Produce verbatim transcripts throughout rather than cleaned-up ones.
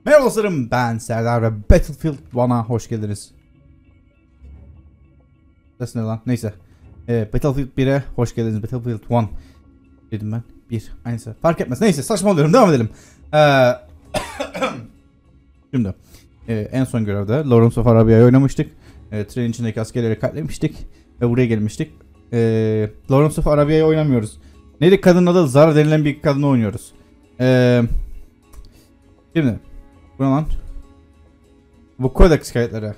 Merhaba dostlarım, ben Serdar ve Battlefield one'a hoş geldiniz. Ses ne lan? Neyse. Ee, Battlefield bire hoş geldiniz. Battlefield one dedim ben. bir. Aynısı. Fark etmez. Neyse, saçmalıyorum. Devam edelim. Ee, Şimdi. E, en son görevde Lawrence of Arabia'yı oynamıştık. E, trenin içindeki askerleri katlemiştik. Ve buraya gelmiştik. E, Lawrence of Arabia'yı oynamıyoruz. Neydi kadının adı? Zara denilen bir kadını oynuyoruz. Eee... Şimdi. Bu ne lan? Bu Codex kayıtları.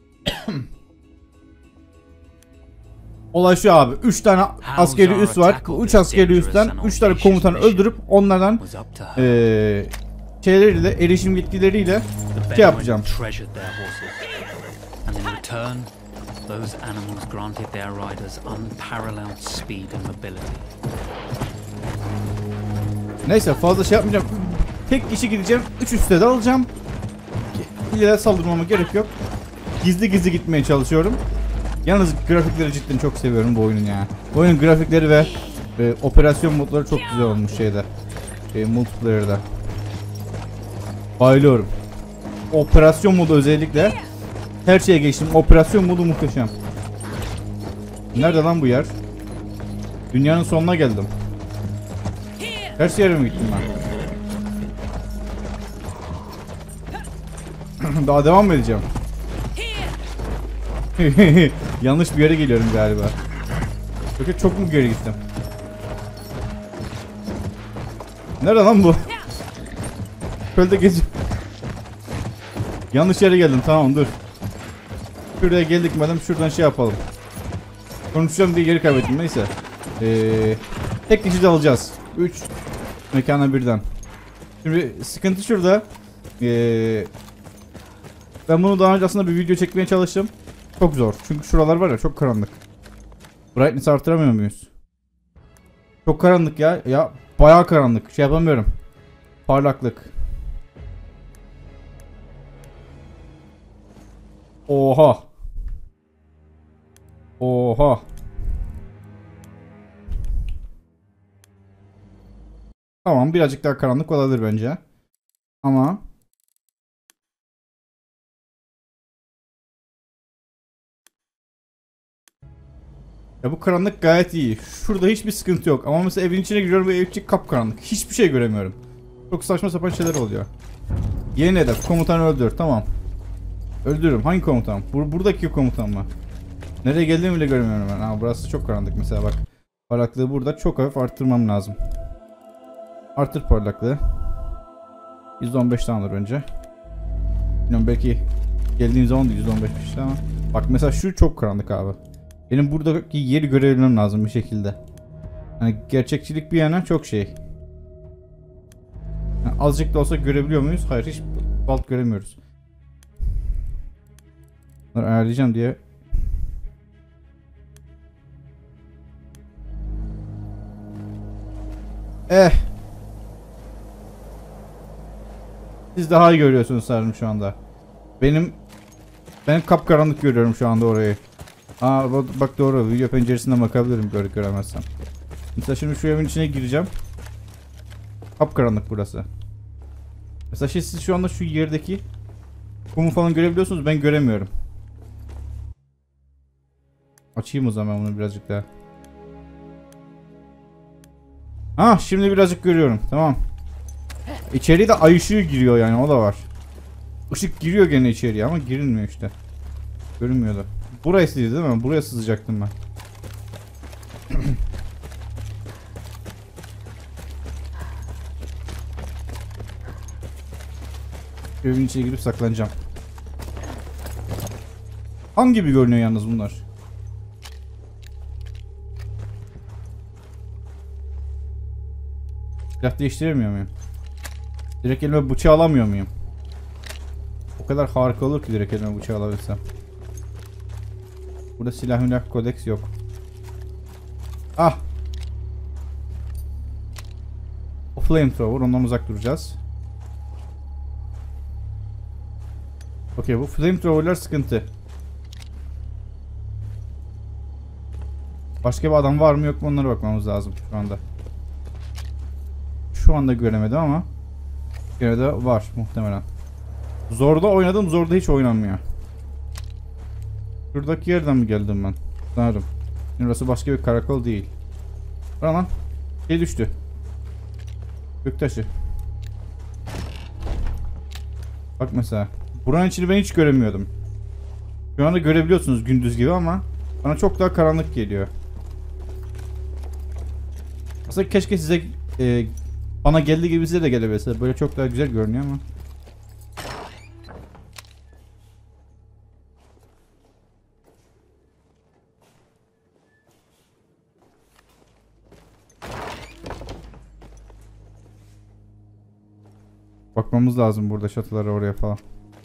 Olay şu abi. üç tane askeri üs var. Bu üç askeri üstten üç tane komutanı öldürüp onlardan eee şeyleriyle, erişim yetkileriyle şey yapacağım. Neyse, fazla şey yapmayacağım. Tek kişi gideceğim. Üç üste de alacağım. İleri saldırmama gerek yok. Gizli gizli gitmeye çalışıyorum. Yalnız grafikleri cidden çok seviyorum bu oyunun ya. Bu oyunun grafikleri ve e, operasyon modları çok güzel olmuş şeyde. E, multiplayer'da. Bayılıyorum. Operasyon modu özellikle. Her şeye geçtim. Operasyon modu muhteşem. Nerede lan bu yer? Dünyanın sonuna geldim. Her yere mi gittim ben? Daha devam mı edeceğim? Yanlış bir yere geliyorum galiba. Çok çok mu geri gittim? Nerede lan bu? Şöyle geziyorum. Yanlış yere geldim, tamam dur. Şuraya geldik madem, şuradan şey yapalım. Konuşacağım diye geri kaybettim, neyse. Ee, tek kişi de alacağız. üç mekana birden. Şimdi sıkıntı şurada. Ee, ben bunu daha önce aslında bir video çekmeye çalıştım. Çok zor. Çünkü şuralar var ya, çok karanlık. Brightness artıramıyor muyuz? Çok karanlık ya. Ya bayağı karanlık. Şey yapamıyorum. Parlaklık. Oha. Oha. Tamam, birazcık daha karanlık olabilir bence. Ama ya bu karanlık gayet iyi. Şurada hiçbir sıkıntı yok. Ama mesela evin içine giriyorum ve ev içi kapkaranlık. Hiçbir şey göremiyorum. Çok saçma sapan şeyler oluyor. Yeni hedef. Komutanı öldür. Tamam. Öldürürüm. Hangi komutan? Bur buradaki komutan mı? Nereye geldiğimi bile göremiyorum ben. Aa, burası çok karanlık mesela bak. Parlaklığı burada çok hafif arttırmam lazım. Arttır parlaklığı. yüzde on beş tamamdır önce. Bilmiyorum, belki geldiğim zaman da yüzde on beş işte ama. Bak mesela şu çok karanlık abi. Benim buradaki yeri görebilmem lazım bir şekilde. Hani gerçekçilik bir yana çok şey. Yani azıcık da olsa görebiliyor muyuz? Hayır, hiç alt göremiyoruz. Bunları ayarlayacağım diye. Eh. Siz daha iyi görüyorsunuz sanırım şu anda. Benim ben kapkaranlık görüyorum şu anda orayı. Aa bak doğru, video penceresinden bakabilirim göre göremezsem. Mesela şimdi şu evin içine gireceğim. Kapkaranlık burası. Mesela şey, siz şu anda şu yerdeki kumu falan görebiliyorsunuz, ben göremiyorum. Açayım o zaman bunu birazcık daha. Ah, şimdi birazcık görüyorum, tamam. İçeriye de ay ışığı giriyor yani, o da var. Işık giriyor gene içeriye ama girilmiyor işte. Görünmüyordu. Burası değil mi? Buraya sızacaktım ben. Evin içine girip saklanacağım. Hangi gibi görünüyor yalnız bunlar? Silah değiştiremiyor muyum? Direkt elime bıçağı alamıyor muyum? O kadar harika olur ki direkt elime bıçağı alabilsem. Burada silah milah kodeks yok. Ah! O flamethrower, ondan uzak duracağız. Okey, bu flamethrower'lar sıkıntı. Başka bir adam var mı yok mu, onlara bakmamız lazım şu anda. Şu anda göremedim ama gene de var muhtemelen. Zorda oynadım, zorda hiç oynanmıyor. Şuradaki yerden mi geldim ben? Sanırım. Burası başka bir karakol değil. Lan şey düştü. Göktaşı. Bak mesela. Buranın içini ben hiç göremiyordum. Şu anda görebiliyorsunuz gündüz gibi ama bana çok daha karanlık geliyor. Aslında keşke size e, bana geldiği gibi size de gelebilse. Böyle çok daha güzel görünüyor ama. Bakmamız lazım burada çatılara, oraya falan.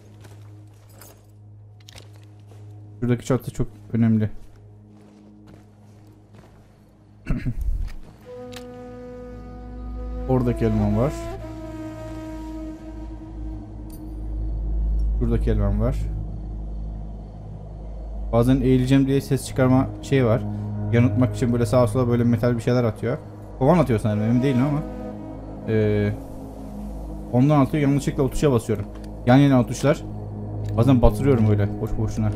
Şuradaki çatı çok önemli. Oradaki elman var. Şuradaki elman var. Bazen eğileceğim diye ses çıkarma şey var. Yanıltmak için böyle sağa sola böyle metal bir şeyler atıyor. Kovan atıyor sanırım, emin değilim ama. Ee, ondan atıyor, yanlışlıkla o tuşa basıyorum. Yan yana o tuşlar. Bazen batırıyorum öyle boş boşuna.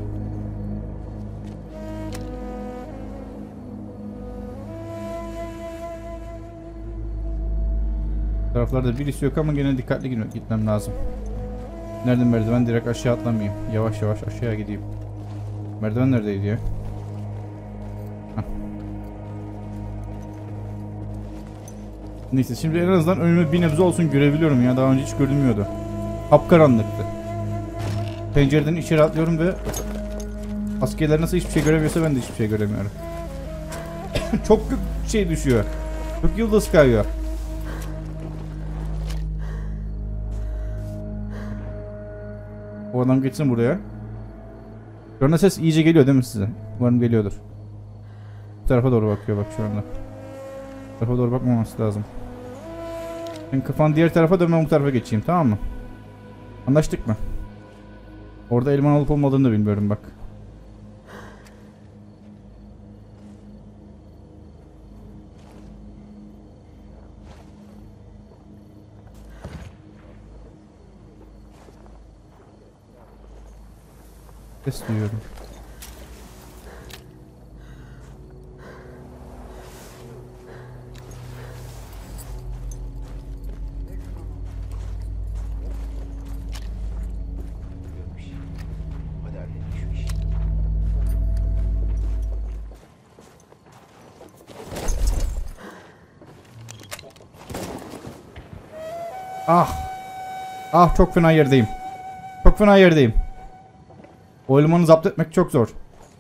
Taraflarda birisi yok ama gene dikkatli gitmem lazım. Nereden merdiven? Direkt aşağı atlamayayım. Yavaş yavaş aşağıya gideyim. Merdiven neredeydi ya? Heh. Neyse şimdi en azından önüme bir nebze olsun görebiliyorum ya. Daha önce hiç görünmüyordu. Kapkaranlıktı. Pencereden içeri atlıyorum ve askerler nasıl hiçbir şey göremiyorsa ben de hiçbir şey göremiyorum. Çok şey düşüyor. Çok yıldız kayıyor. O adam geçsin buraya. Şu anda ses iyice geliyor değil mi size? Umarım geliyordur. Bu tarafa doğru bakıyor bak şu anda. Bu tarafa doğru bakmaması lazım. Sen kafan diğer tarafa dön, ben bu tarafa geçeyim, tamam mı? Anlaştık mı? Orada elman olup olmadığını da bilmiyorum bak. Ses duyuyorum. Ah. Ah, çok fena yerdeyim. Çok fena yerdeyim. O elemanı zapt etmek çok zor.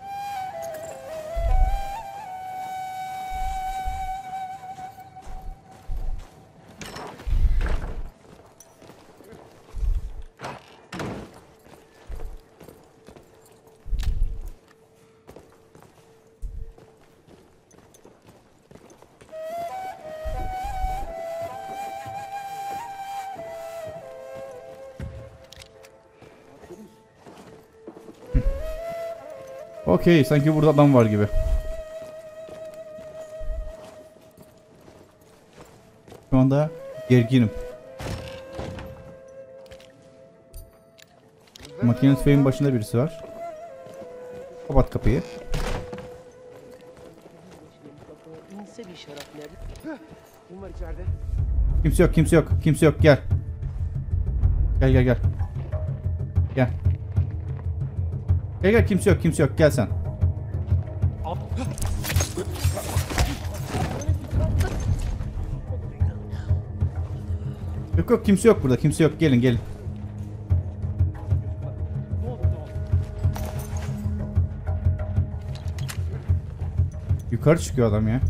Okey, sanki burada adam var gibi. Şu anda gerginim. Makinenin tüfeğin başında birisi var. Kapat kapıyı. Kimse yok, kimse yok, kimse yok. Gel. Gel gel gel. Gel. Gel gel, kimse yok, kimse yok. Gel sen. Yok yok, kimse yok burada, kimse yok. Gelin gelin. Yukarı çıkıyor adam ya.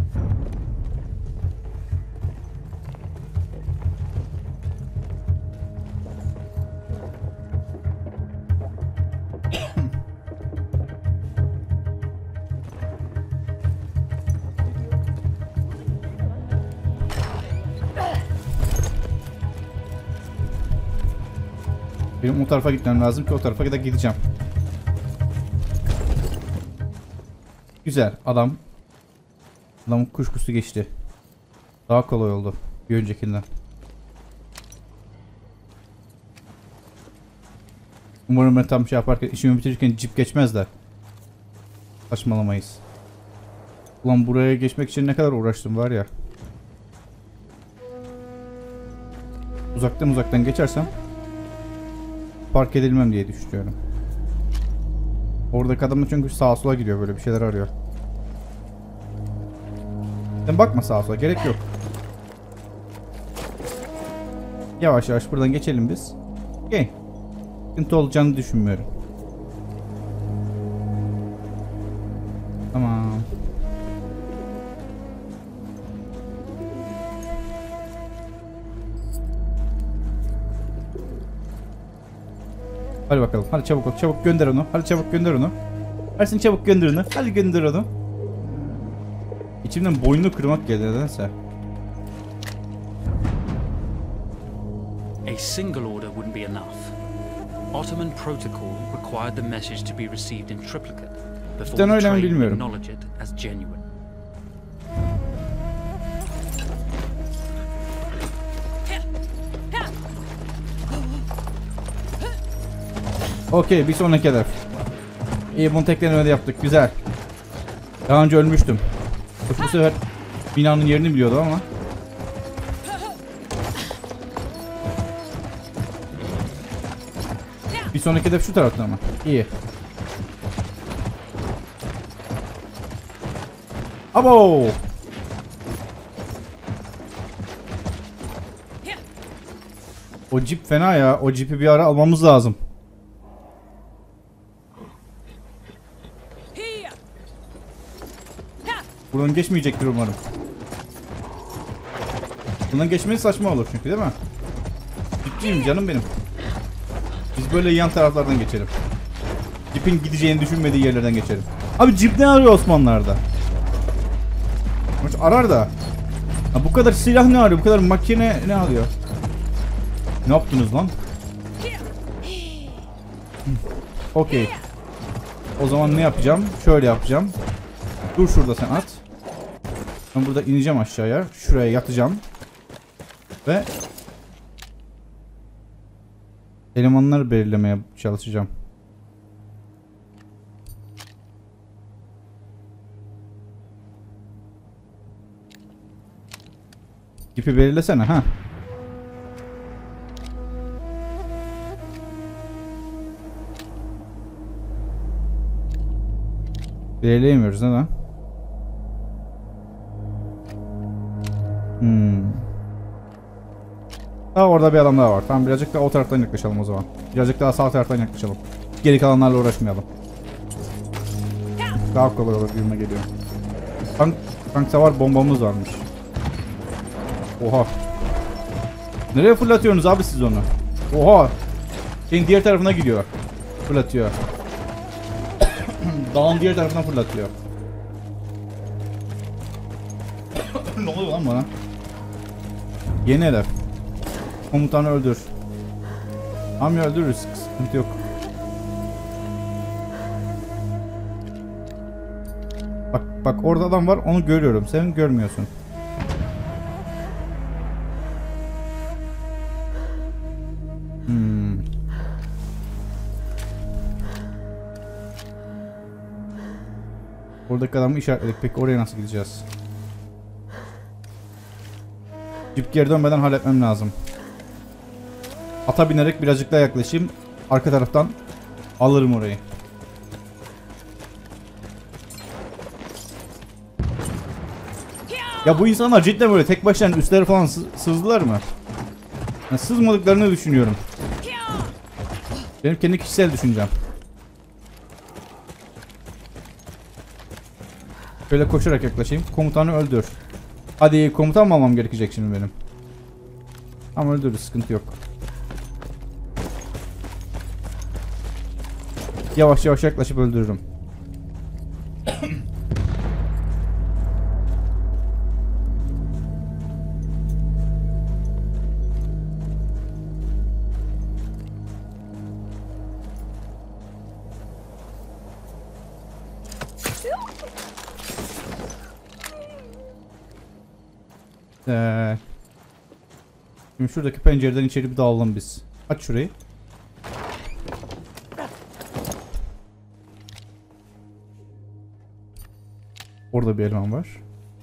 Benim o tarafa gitmem lazım ki o tarafa da gideceğim. Güzel, adam adamın kuşkusu geçti. Daha kolay oldu bir öncekinden. Umarım ben tam şey yaparken, işimi bitirirken cip geçmezler. Saçmalamayız. Ulan buraya geçmek için ne kadar uğraştım var ya. Uzaktan uzaktan geçersem park edilmem diye düşünüyorum. Oradaki adam çünkü sağa sola gidiyor, böyle bir şeyler arıyor. Sen bakma sağa sola, gerek yok. Yavaş yavaş buradan geçelim biz. Okey. Sıkıntı olacağını düşünmüyorum. Tamam. Hadi bakalım. Hadi çabuk ol. Çabuk gönder onu. Hadi çabuk gönder onu. Hadi sen çabuk gönder onu. Hadi gönder onu. İçimden boynunu kırmak geldi nedense. A single order wouldn't be enough. Ottoman protocol required the message to be received in triplicate before Ben the öyle mi train would bilmiyorum. acknowledge it as genuine. Okey, bir sonraki hedef. İyi, bunu tek denemede yaptık. Güzel. Daha önce ölmüştüm. Bu sefer binanın yerini biliyordu ama. Bir sonraki hedef şu tarafta ama. İyi. Abo! O cip fena ya. O cipi bir ara almamız lazım. Buradan geçmeyecektir umarım. Buradan geçmesi saçma olur çünkü, değil mi? Ciddiyim canım benim. Biz böyle yan taraflardan geçelim. Cipin gideceğini düşünmediği yerlerden geçelim. Abi cip ne arıyor Osmanlılar'da? Arar da. Ha, bu kadar silah ne arıyor? Bu kadar makine ne alıyor? Ne yaptınız lan? Okey. O zaman ne yapacağım? Şöyle yapacağım. Dur şurada sen at. Ben burada ineceğim aşağıya. Şuraya yatacağım. Ve elemanları belirlemeye çalışacağım. İpi belirlesene ha. Belirleyemiyoruz neden? Hmm. Daha orada bir adam daha var. Tamam, birazcık daha o taraftan yaklaşalım o zaman. Birazcık daha sağ taraftan yaklaşalım. Geri kalanlarla uğraşmayalım. Daha kolay olur gibime geliyor. Tank, tank savar bombamız varmış. Oha. Nereye fırlatıyorsunuz abi siz onu? Oha. Şeyin diğer tarafına gidiyor. Fırlatıyor. Dağın diğer tarafından fırlatıyor. Ne oluyor lan bana? Yeni hedef. Komutanı öldür. Tamam ya, öldürürüz. Sıkıntı yok. Bak bak, orada adam var, onu görüyorum. Sen görmüyorsun. Hmm. Oradaki adamı işaretledik. Peki oraya nasıl gideceğiz? Cip geri dönmeden halletmem lazım. Ata binerek birazcık daha yaklaşayım. Arka taraftan alırım orayı. Ya bu insanlar cidden böyle tek başlarına üstleri falan sı sızdılar mı? Yani sızmadıklarını düşünüyorum. Benim kendi kişisel düşüncem. Şöyle koşarak yaklaşayım. Komutanı öldür. Hadi, komutan mı almam gerekecek şimdi benim? Ama öldürürüz, sıkıntı yok. Yavaş yavaş yaklaşıp öldürürüm. Ee, şimdi şuradaki pencereden içeri bir dalalım biz. Aç şurayı. Orada bir eleman var.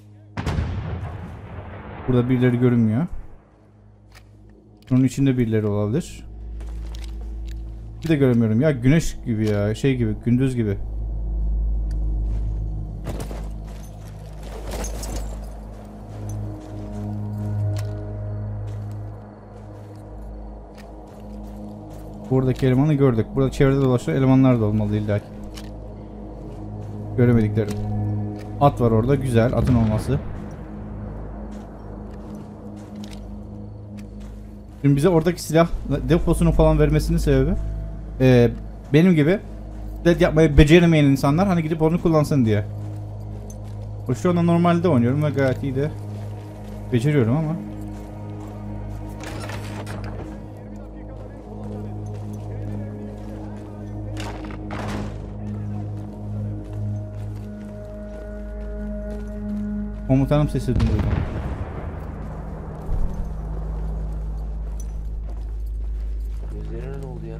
Burada birileri görünmüyor. Bunun içinde birileri olabilir. Bir de göremiyorum ya, güneş gibi ya, şey gibi, gündüz gibi. Buradaki elemanı gördük. Burada çevrede dolaşan elemanlar da olmalı illa ki. Göremediklerim. At var orada, güzel, atın olması. Şimdi bize oradaki silah deposunu falan vermesinin sebebi e, benim gibi red yapmayı beceremeyen insanlar hani gidip onu kullansın diye. O şu anda normalde oynuyorum ve gayet iyi de beceriyorum ama. Komutanım sesi duydum. Gözlerine ne oldu ya?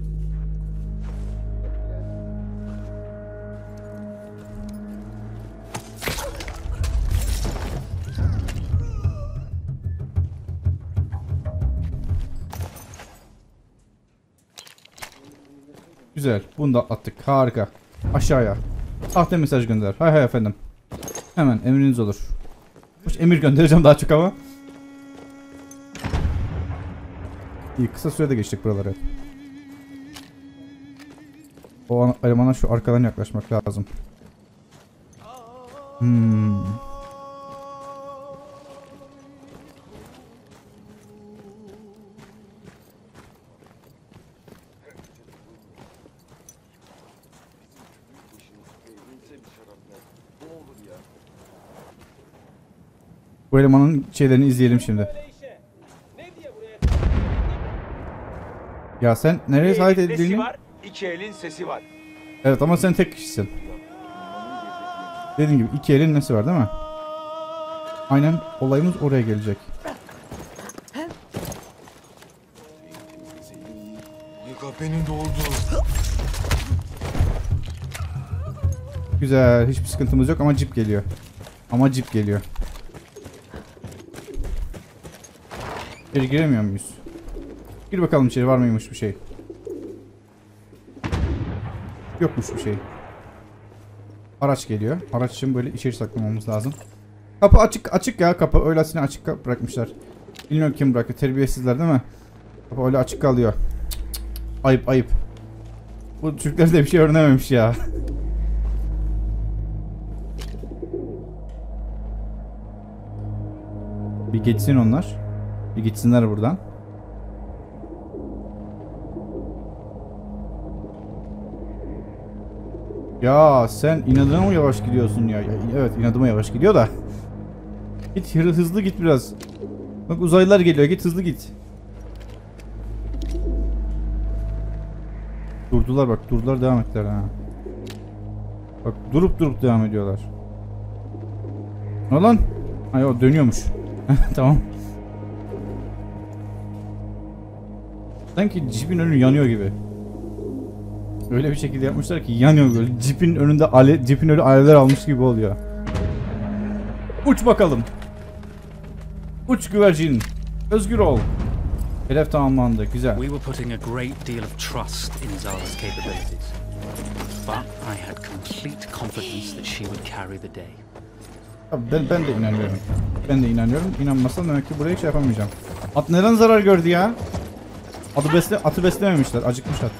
Güzel. Bunu da attık. Harika. Aşağıya. Ahte mesaj gönder. Hay hay efendim. Hemen emriniz olur. Hoş, emir göndereceğim daha çok ama. İyi, kısa sürede geçtik buraları. O elemana şu arkadan yaklaşmak lazım. Hmm. Bu elemanın şeylerini izleyelim şimdi. Ya sen nereye sahip edildiğini... İki elin sesi var. Evet ama sen tek kişisin. Dediğim gibi iki elin nesi var değil mi? Aynen olayımız oraya gelecek. Yıka benim doğdu. Güzel, hiçbir sıkıntımız yok ama cip geliyor. Ama cip geliyor. İçeri giremiyor muyuz? Gir bakalım içeri, var mıymış bir şey? Yokmuş bir şey. Araç geliyor. Araç için böyle içeri saklamamız lazım. Kapı açık açık ya, kapı öylesine açık bırakmışlar. Bilmiyorum kim bıraktı, terbiyesizler değil mi? Kapı öyle açık kalıyor. Cık cık cık. Ayıp ayıp. Bu Türkler de bir şey öğrenememiş ya. Bir geçsin onlar. Bir gitsinler buradan. Ya sen inadına mı yavaş gidiyorsun ya? Ya evet, inadıma yavaş gidiyor da. Git hızlı git biraz. Bak uzaylılar geliyor, git hızlı git. Durdular bak, durdular, devam ettiler ha. Bak durup durup devam ediyorlar. Ne lan? Ay o dönüyormuş. Tamam. Sanki cipin önü yanıyor gibi. Öyle bir şekilde yapmışlar ki yanıyor böyle. Cipin önünde ale, cipin önü alevler almış gibi oluyor. Uç bakalım. Uç güvercin. Özgür ol. Hedef tamamlandı. Güzel. We were putting a great deal of trust in Zara's capabilities, but I had complete confidence that she would carry the day. Abi ben, ben de inanıyorum. Ben de inanıyorum. İnanmazsam demek ki burayı şey yapamayacağım. At neden zarar gördü ya? Atı, besle, atı beslememişler. Acıkmış at.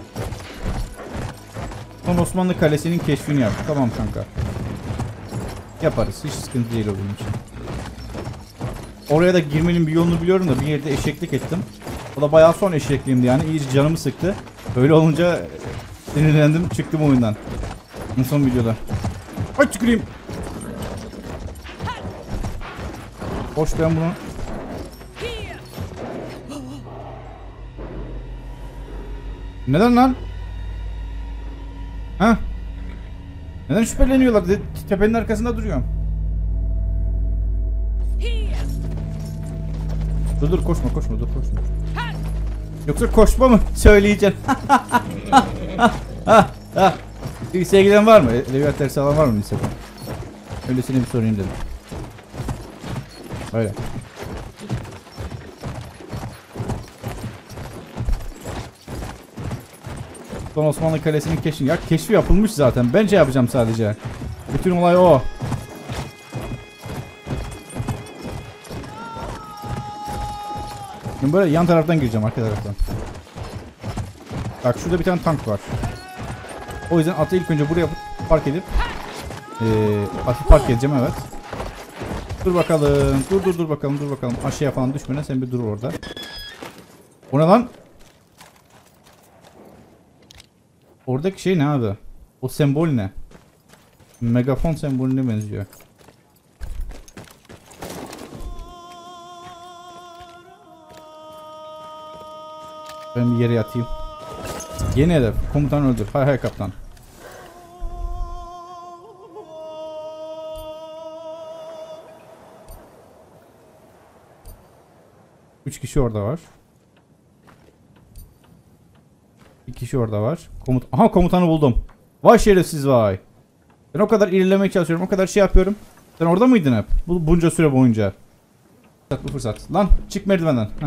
Son Osmanlı Kalesi'nin keşfini yap. Tamam kanka. Yaparız. Hiç sıkıntı değil o benim için. Oraya da girmenin bir yolunu biliyorum da bir yerde eşeklik ettim. O da bayağı son eşekliğimdi yani. İyice canımı sıktı. Öyle olunca sinirlendim. Çıktım oyundan. En son videoda. Ay tüküreyim. Hoş, ben bunu... Neden lan? Ha? Neden şüpheleniyorlar? De tepenin arkasında duruyorum. Dur dur koşma koşma dur koşma. Yoksa koşma mı söyleyeceksin? Liseye giden var mı? Edebiyat dersi alan var mı lisede? Öylesine bir sorayım dedim. Öyle. Son Osmanlı Kalesi'nin keşfi. Ya keşfi yapılmış zaten. Ben şey yapacağım sadece. Bütün olay o. Ben böyle yan taraftan gireceğim, arka taraftan. Bak şurada bir tane tank var. O yüzden atı ilk önce buraya park edip ee, atı park edeceğim, evet. Dur bakalım. Dur dur dur bakalım dur bakalım. Aşağıya falan düşmene, sen bir dur orada. O ne lan? Oradaki şey ne abi? O sembol ne? Megafon sembolüne benziyor. Ben bir yere yatayım. Yeni hedef. Komutan öldür. Hay hay kaptan. Üç kişi orada var. Bir kişi orada var. Komut Aha, komutanı buldum. Vay şerefsiz vay. Ben o kadar ilerlemeye çalışıyorum. O kadar şey yapıyorum. Sen orada mıydın hep? Bu bunca süre boyunca. Fırsat bu fırsat. Lan çık merdivenden. Heh.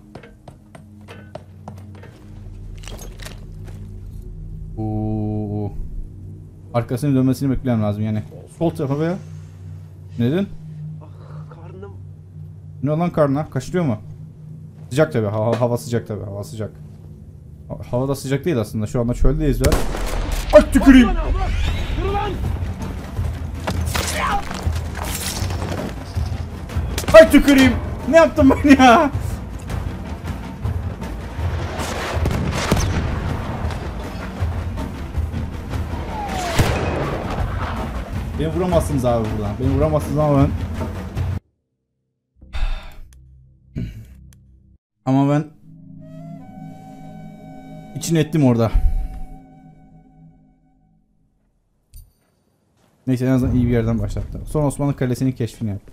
Oo. Arkasını dönmesini beklemem lazım yani. Sol tarafa veya. Neden? Ah, karnım. Ne lan karnına? Kaşırıyor mu? Sıcak tabi. Hava, hava sıcak tabi. Hava sıcak. Ha, hava da sıcak değil aslında. Şu anda çöldeyiz ve. Ay tüküreyim. Ay tüküreyim. Ne yaptım ben ya? Beni vuramazsınız abi buradan. Beni vuramazsınız ama ben... Ama ben... İçine ettim orada. Neyse, en azından iyi bir yerden başlattı. Son Osmanlı Kalesi'nin keşfini yap.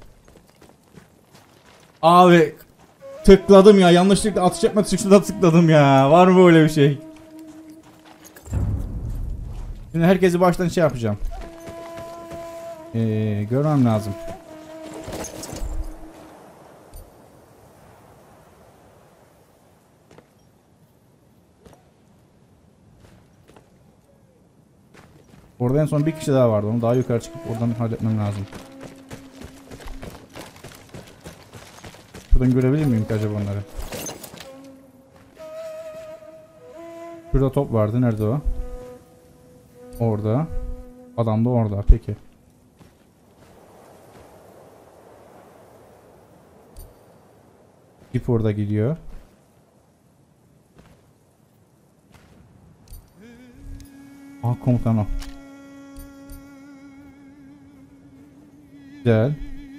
Abi... Tıkladım ya. Yanlışlıkla atış etme tuşuna tıkladım ya. Var mı böyle bir şey? Şimdi herkesi baştan şey yapacağım. Ee, görmem lazım. Orada en son bir kişi daha vardı. Onu daha yukarı çıkıp oradan halletmem lazım. Buradan görebilir miyim ki acaba onları? Şurada top vardı. Nerede o? Orada. Adam da orada. Peki. İp orada gidiyor. Aa, komutan o. Güzel.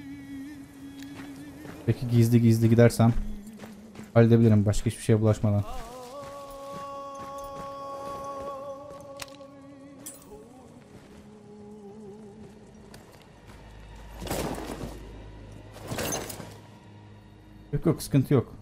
Peki gizli gizli gidersem halledebilirim başka hiçbir şeye bulaşmadan. Yok yok, sıkıntı yok.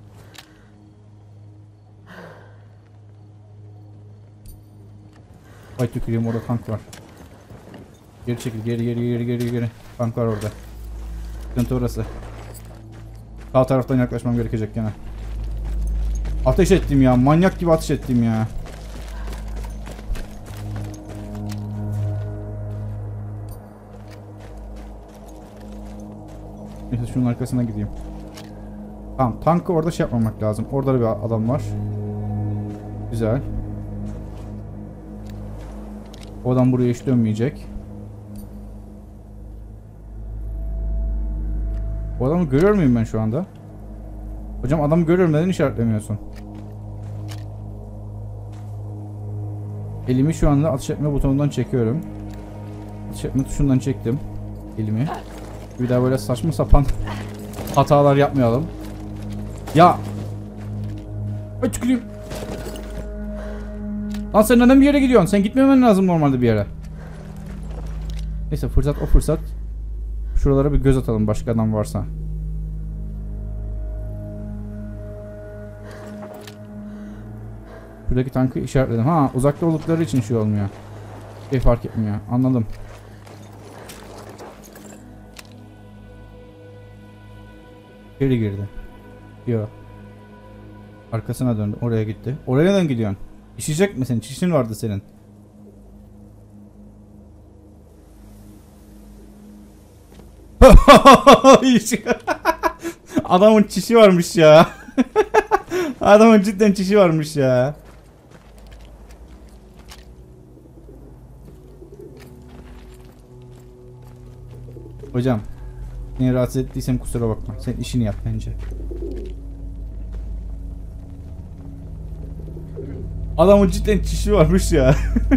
Ay tüküreyim, orada tank var. Geri çekil, geri geri geri geri geri. Tank var orada. Sıkıntı orası. Sağ taraftan yaklaşmam gerekecek gene. Ateş ettim ya, manyak gibi ateş ettim ya. Neyse, şunun arkasına gideyim. Tamam, tankı orada şey yapmamak lazım. Orada bir adam var. Güzel. O adam buraya hiç dönmeyecek. O adamı görüyor muyum ben şu anda? Hocam adamı görüyorum, neden işaretlemiyorsun? Elimi şu anda atış etme butonundan çekiyorum. Atış etme tuşundan çektim elimi. Bir daha böyle saçma sapan hatalar yapmayalım. Ya! Ay tüküreyim. Lan sen neden bir yere gidiyorsun? Sen gitmemen lazım normalde bir yere. Neyse, fırsat o fırsat. Şuralara bir göz atalım başka adam varsa. Şuradaki tankı işaretledim. Ha, uzakta oldukları için şey olmuyor. Şey fark etmiyor. Anladım. Geri girdi. Yok. Arkasına döndü. Oraya gitti. Oraya neden gidiyorsun? İşecek misin? Çişin vardı senin. Adamın çişi varmış ya. Adamın cidden çişi varmış ya. Hocam, seni rahatsız ettiysem kusura bakma. Sen işini yap bence. Adamın cidden çişi varmış ya.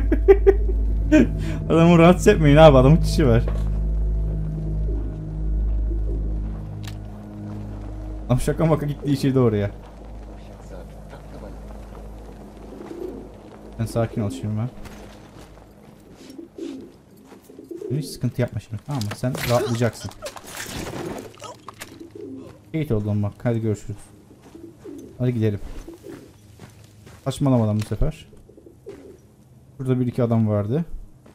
Adamı rahatsız etmeyin abi, adamın çişi var. Adam şaka maka gitti işi de oraya. Sen sakin ol şimdi ben. Hiç sıkıntı yapma şimdi, tamam mı? Sen rahatlayacaksın. Eğit oldum bak, hadi görüşürüz. Hadi gidelim. Saçmalamadan bu sefer. Burada bir iki adam vardı.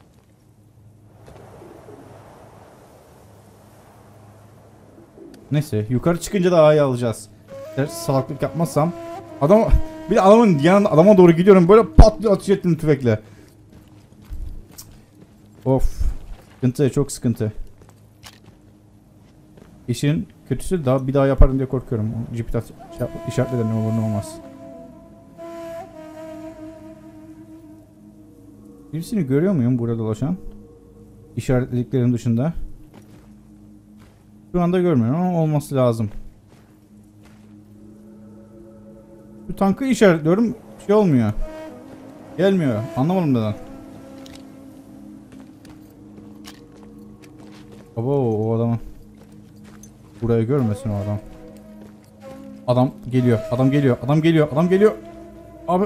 Neyse, yukarı çıkınca daha iyi alacağız. Eğer salaklık yapmazsam adam, bir de adamın yanına, adama doğru gidiyorum, böyle pat diye ateş ettim tüfekle. Of, sıkıntı, çok sıkıntı. İşin kötüsü daha bir daha yaparım diye korkuyorum. G P S işaretler ne olur ne olmaz. Birisini görüyor muyum burada dolaşan? İşaretlediklerim dışında. Şu anda görmüyorum ama olması lazım. Şu tankı işaretliyorum. Şey olmuyor. Gelmiyor. Anlamadım neden. Baba o adamı. Burayı görmesin o adam. Adam geliyor. Adam geliyor. Adam geliyor. Adam geliyor. Abi.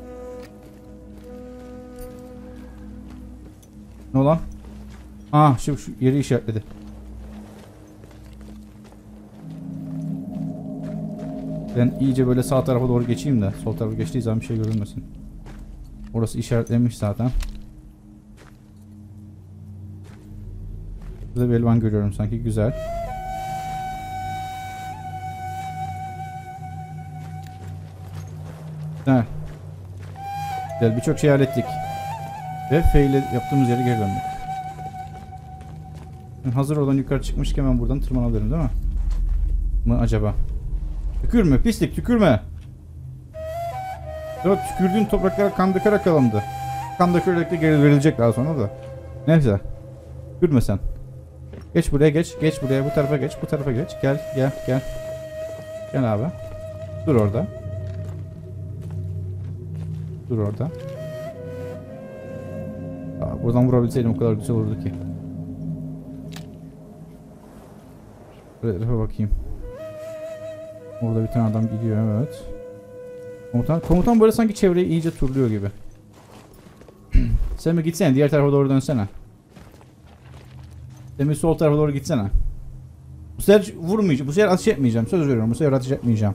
Ne olan? Aa şu, şu yeri işaretledi. Ben iyice böyle sağ tarafa doğru geçeyim de sol tarafa geçtiği zaman bir şey görünmesin. Orası işaretlenmiş zaten. Burada bir elvan görüyorum sanki, güzel. Güzel. Güzel, birçok şey hallettik. Ve F ile yaptığımız yere geri döndük. Hazır olan yukarı çıkmışken ben buradan tırmanabilirim değil mi? Mı acaba? Tükürme pislik, tükürme. Evet, tükürdüğün topraklara kan dökerek alındı. Kan dökerek de geri verilecek daha sonra da. Neyse. Tükürme sen. Geç buraya, geç. Geç buraya, bu tarafa geç. Bu tarafa geç. Gel, gel, gel. Gel abi. Dur orada. Dur orada. Aa, buradan vurabilseydim o kadar güzel olurdu ki. Böyle bakayım. Orada bir tane adam gidiyor, evet. Komutan, komutan böyle sanki çevreyi iyice turluyor gibi. Sen mi gitsene, diğer tarafa doğru dönsene. Sen mi sol tarafa doğru gitsene. Bu sefer vurmayacağım, bu sefer ateş etmeyeceğim, söz veriyorum, bu sefer ateş etmeyeceğim.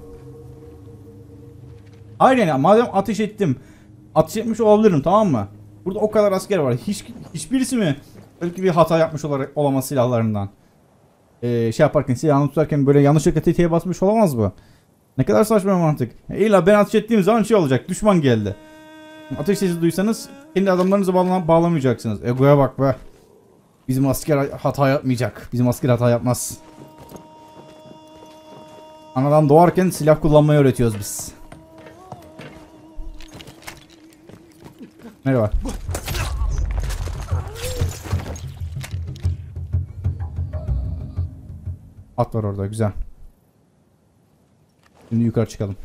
Hayır yani, madem ateş ettim, ateş etmiş olabilirim, tamam mı? Burada o kadar asker var, hiç hiçbirisi mi belki bir hata yapmış olarak olamaz silahlarından? Ee, şey yaparken, silahını tutarken böyle yanlışlıkla tetiğe basmış olamaz bu. Ne kadar saçma bir mantık. İlla ben ateş ettiğim zaman şey olacak, düşman geldi. Ateş sesi duysanız kendi adamlarınızı bağla bağlamayacaksınız. Egoya bak be. Bizim asker hata yapmayacak. Bizim asker hata yapmaz. Anadan doğarken silah kullanmayı öğretiyoruz biz. Merhaba. At var orada, güzel. Şimdi yukarı çıkalım.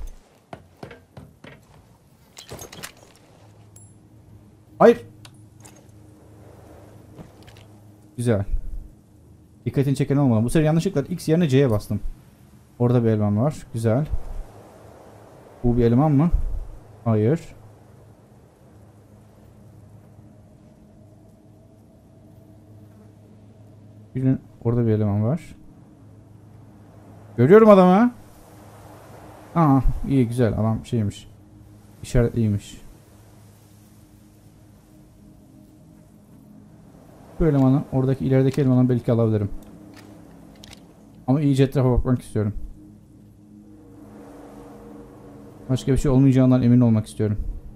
Hayır. Güzel. Dikkatini çeken olmadı. Bu sefer yanlışlıkla X yerine C'ye bastım. Orada bir eleman var. Güzel. Bu bir eleman mı? Hayır. Birinin orada bir eleman var. Görüyorum adamı. Aa, iyi güzel, adam şeymiş. İşaretliymiş. Bu elemanı, oradaki ilerideki elemanı belki alabilirim. Ama iyice etrafa bakmak istiyorum. Başka bir şey olmayacağından emin olmak istiyorum.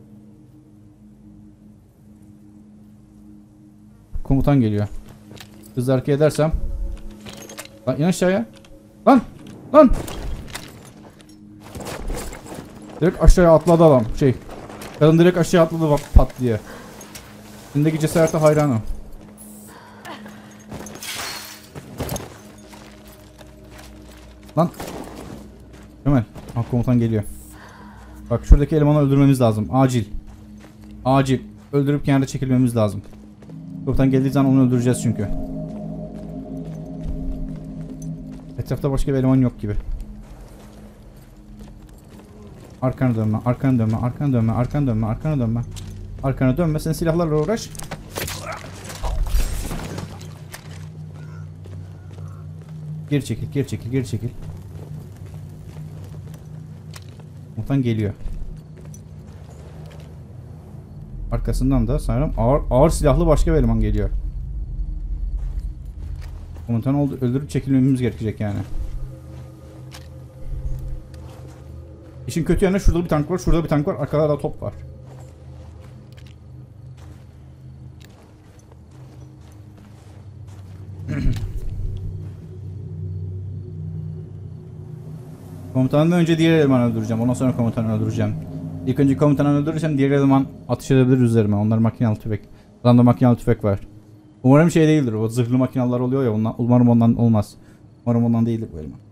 Komutan geliyor. Hızlı hareket edersem. Lan in aşağıya. Lan! Lan! Direkt aşağıya atladı adam. Şey. Kadın direkt aşağıya atladı bak pat diye. Şimdiki cesarete hayranım. Lan. Hemen. Ha, komutan geliyor. Bak şuradaki elemanı öldürmemiz lazım. Acil. Acil. Öldürüp kenara çekilmemiz lazım. Komutan geldiği zaman onu öldüreceğiz çünkü. Etrafta başka bir eleman yok gibi. Arkana dönme, arkana dönme, arkana dönme, arkana dönme, arkana dönme. Arkana dönme, sen silahlarla uğraş. Geri çekil, geri çekil, geri çekil. Komutan geliyor. Arkasından da sanırım ağır, ağır silahlı başka bir eleman geliyor. Komutan oldu, öldürüp çekilmemiz gerekecek yani. İşin kötü yanı şurada bir tank var, şurada bir tank var, arkada da top var. Komutandan önce diğer elemanı öldüreceğim, ondan sonra komutanı öldüreceğim. İlk önce komutanı öldürürsem diğer eleman atış edebilir üzerime. Onlar makinalı tüfek. Adamda makinalı tüfek var. Umarım şey değildir. O zırhlı makinalar oluyor ya. Ondan, umarım ondan olmaz. Umarım ondan değildir bu eleman.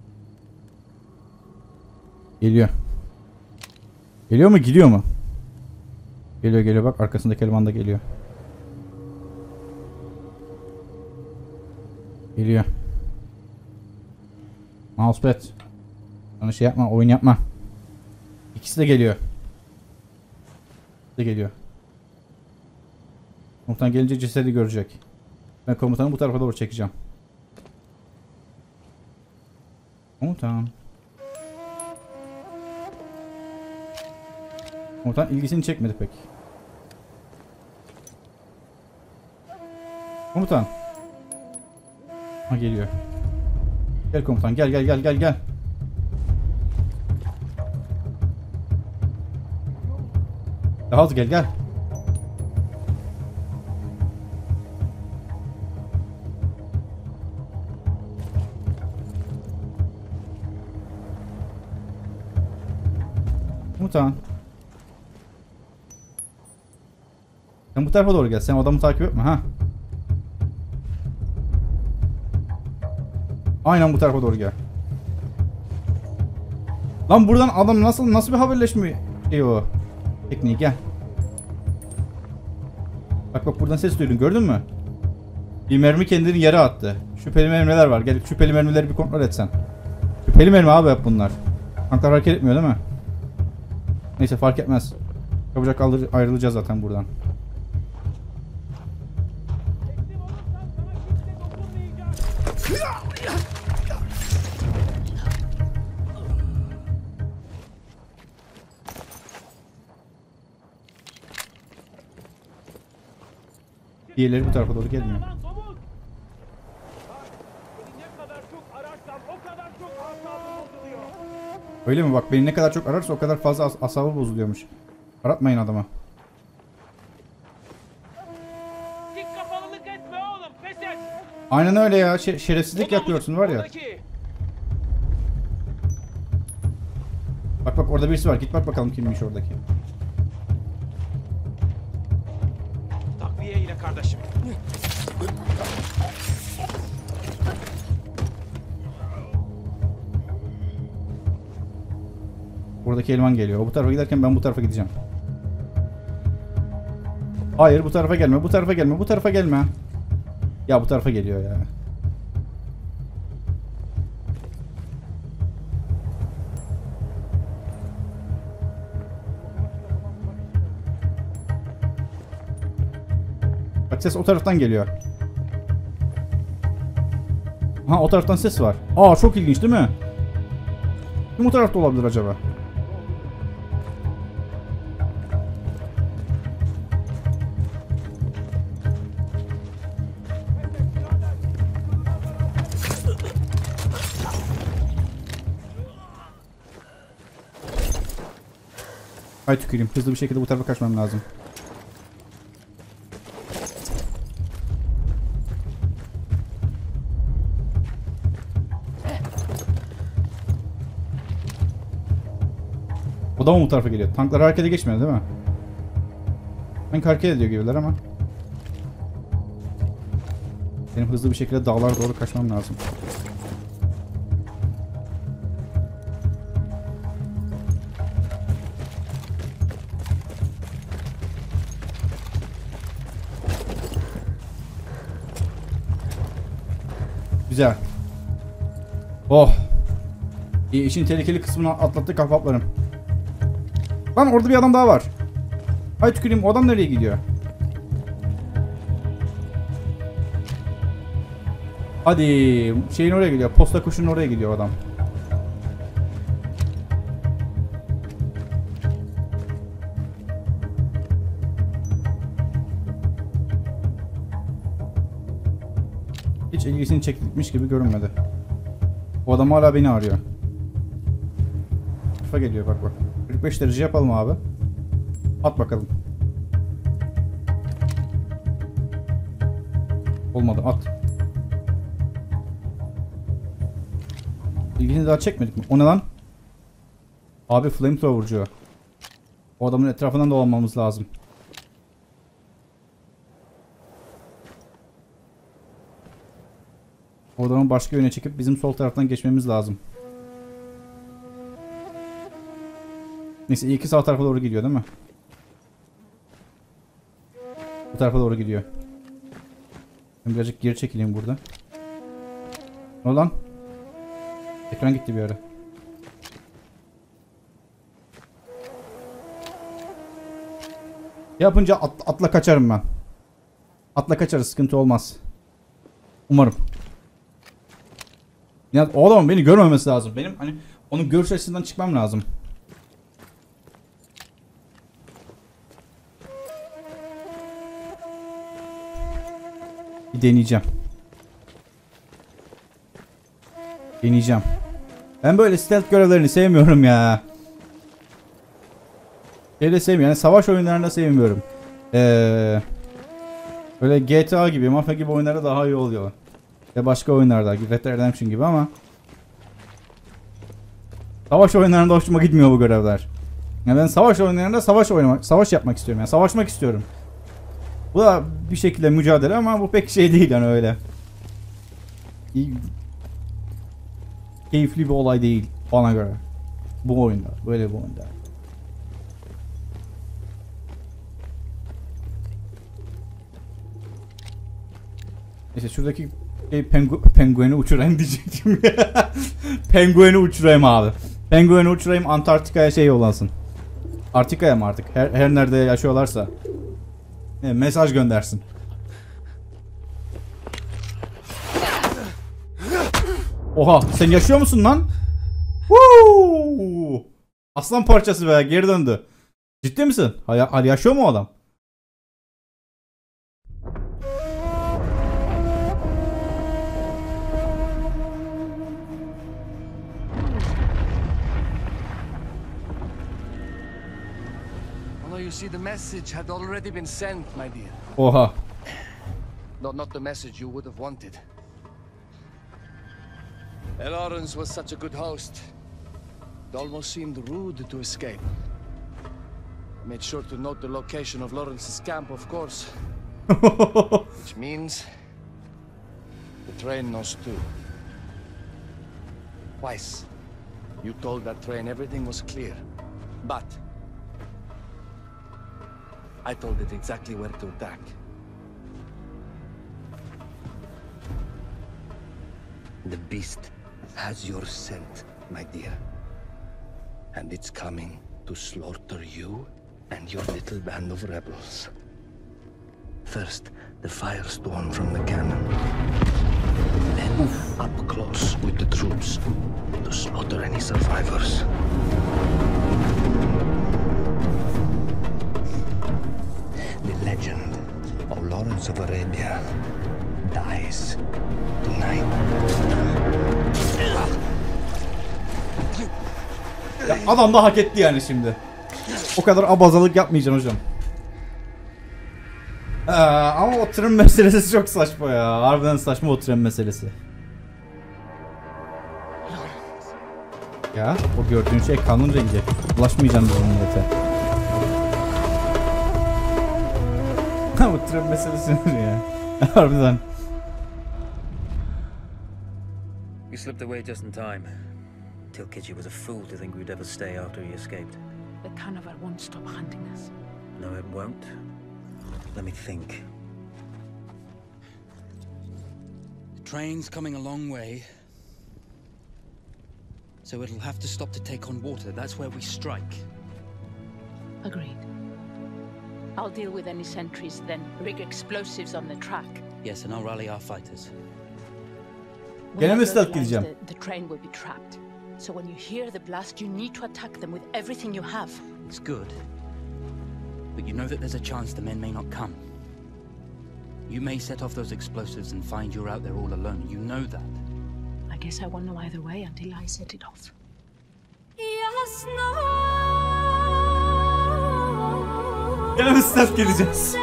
Geliyor. Geliyor mu? Gidiyor mu? Geliyor geliyor bak. Arkasındaki eleman da geliyor. Geliyor. Mousepad. Sana şey yapma. Oyun yapma. İkisi de geliyor. İkisi de geliyor. Komutan gelince cesedi görecek. Ben komutanı bu tarafa doğru çekeceğim. Komutan. Komutan ilgisini çekmedi pek. Komutan. Ha geliyor. Gel komutan gel gel gel gel gel. Daha hızlı gel gel. Komutan. Sen bu tarafa doğru gel. Sen adamı takip etme ha. Aynen bu tarafa doğru gel. Lan buradan adam nasıl nasıl bir haberleşme şey o. Tekniği gel. Bak bak buradan ses duydun gördün mü? Bir mermi kendini yere attı. Şüpheli mermiler var. Gel şüpheli mermileri bir kontrol etsen. Şüpheli mermi abi hep bunlar. Tanklar hareket etmiyor değil mi? Neyse fark etmez. Çabucak ayrılacağız zaten buradan. Diğerleri bu tarafa doğru gelmiyor. Öyle mi? Bak beni ne kadar çok ararsa o kadar fazla as asabı bozuluyormuş. Aratmayın adama. Aynen öyle ya. Şe şerefsizlik yapıyorsun var ya. Bak bak orada birisi var. Git bak bakalım kimmiş oradaki. Takviye ile kardeşim. Buradaki eleman geliyor. O bu tarafa giderken ben bu tarafa gideceğim. Hayır bu tarafa gelme. Bu tarafa gelme. Bu tarafa gelme. Ya bu tarafa geliyor ya. Bak ses o taraftan geliyor. Ha o taraftan ses var. Aa çok ilginç değil mi? Kim o tarafta olabilir acaba? Ay tüküreyim. Hızlı bir şekilde bu tarafa kaçmam lazım. O da mı bu tarafa geliyor? Tanklar harekete geçmiyor değil mi? Tank hareket ediyor gibiler ama. Benim hızlı bir şekilde dağlara doğru kaçmam lazım. Güzel. Oh. İyi, işin tehlikeli kısmını atlattık ahbaplarım. Lan orada bir adam daha var. Hay tüküreyim, o adam nereye gidiyor? Hadi şeyin oraya gidiyor. Posta kuşunun oraya gidiyor adam. Hiç ilgisini çekmiş gibi görünmedi. O adam hala beni arıyor. Kafa geliyor bak bak. kırk beş derece yapalım abi. At bakalım. Olmadı, at. İlgini daha çekmedik mi? O ne lan? Abi flamethrower'cu. O adamın etrafından dolanmamız lazım. O adamı başka yöne çekip bizim sol taraftan geçmemiz lazım. Neyse iyi ki sağ tarafa doğru gidiyor değil mi? Bu tarafa doğru gidiyor. Ben birazcık geri çekileyim burada. Ne oldu lan? Ekran gitti bir ara. Yapınca at, atla kaçarım ben. Atla kaçarız, sıkıntı olmaz. Umarım. Ya o adamın beni görmemesi lazım. Benim hani onun görüş açısından çıkmam lazım. Bir deneyeceğim. Deneyeceğim. Ben böyle stealth görevlerini sevmiyorum ya. Şeyde sevmiyorum. Yani savaş oyunlarında sevmiyorum. Ee, böyle G T A gibi, Mafya gibi oyunlarda daha iyi oluyor. Ve başka oyunlarda, Red Dead Redemption gibi ama savaş oyunlarında hoşuma gitmiyor bu görevler. Yani ben savaş oyunlarında savaş oynamak, savaş yapmak istiyorum. Yani savaşmak istiyorum. Bu da bir şekilde mücadele ama bu pek şey değil yani öyle. İyi, keyifli bir olay değil bana göre. Bu oyunda, böyle bir oyunda. Neyse şuradaki şey, pengu pengueni uçurayım diyecektim ya. Pengueni uçurayım abi. Pengueni uçurayım, Antarktika'ya şey yollansın. Arktika'ya mı artık? Her, her nerede yaşıyorlarsa. E, mesaj göndersin. Oha, sen yaşıyor musun lan? Woo! Aslan parçası be, geri döndü. Ciddi misin? Hala yaşıyor mu o adam? You see, the message had already been sent, my dear. Oha. Not, not the message you would have wanted. Lawrence was such a good host. It almost seemed rude to escape. I made sure to note the location of Lawrence's camp, of course. Which means the train knows too. Twice, you told that train everything was clear. But I told it exactly where to attack. The beast has your scent, my dear. And it's coming to slaughter you and your little band of rebels. First, the firestorm from the cannon. Then, up close with the troops to slaughter any survivors. The legend of Lawrence of Arabia dies tonight. Ya adam da hak etti yani şimdi. O kadar abazalık yapmayacağım hocam. Ee, ama o tren meselesi çok saçma ya. Harbiden saçma o tren meselesi. Ya o gördüğün şey kanun rengi. Ulaşmayacağım biz onun millete. Bu tren meselesi nedir ya? Harbiden. You slipped away just in time. Tilkitchi was a fool to think we'd ever stay after he escaped. The carnival won't stop hunting us. No, it won't. Let me think. The train's coming a long way. So it'll have to stop to take on water. That's where we strike. Agreed. I'll deal with any sentries, then rig explosives on the track. Yes, and I'll rally our fighters. Gene mi Whenever stealth it lands, gideceğim? the, the train will be trapped. So when you hear the blast, you need to attack them with everything you have. It's good. But you know that there's a chance the men may not come. You may set off those explosives and find you're out there all alone. You know that. I guess I won't know either way until I set it off. Gene mi stealth gideceğiz?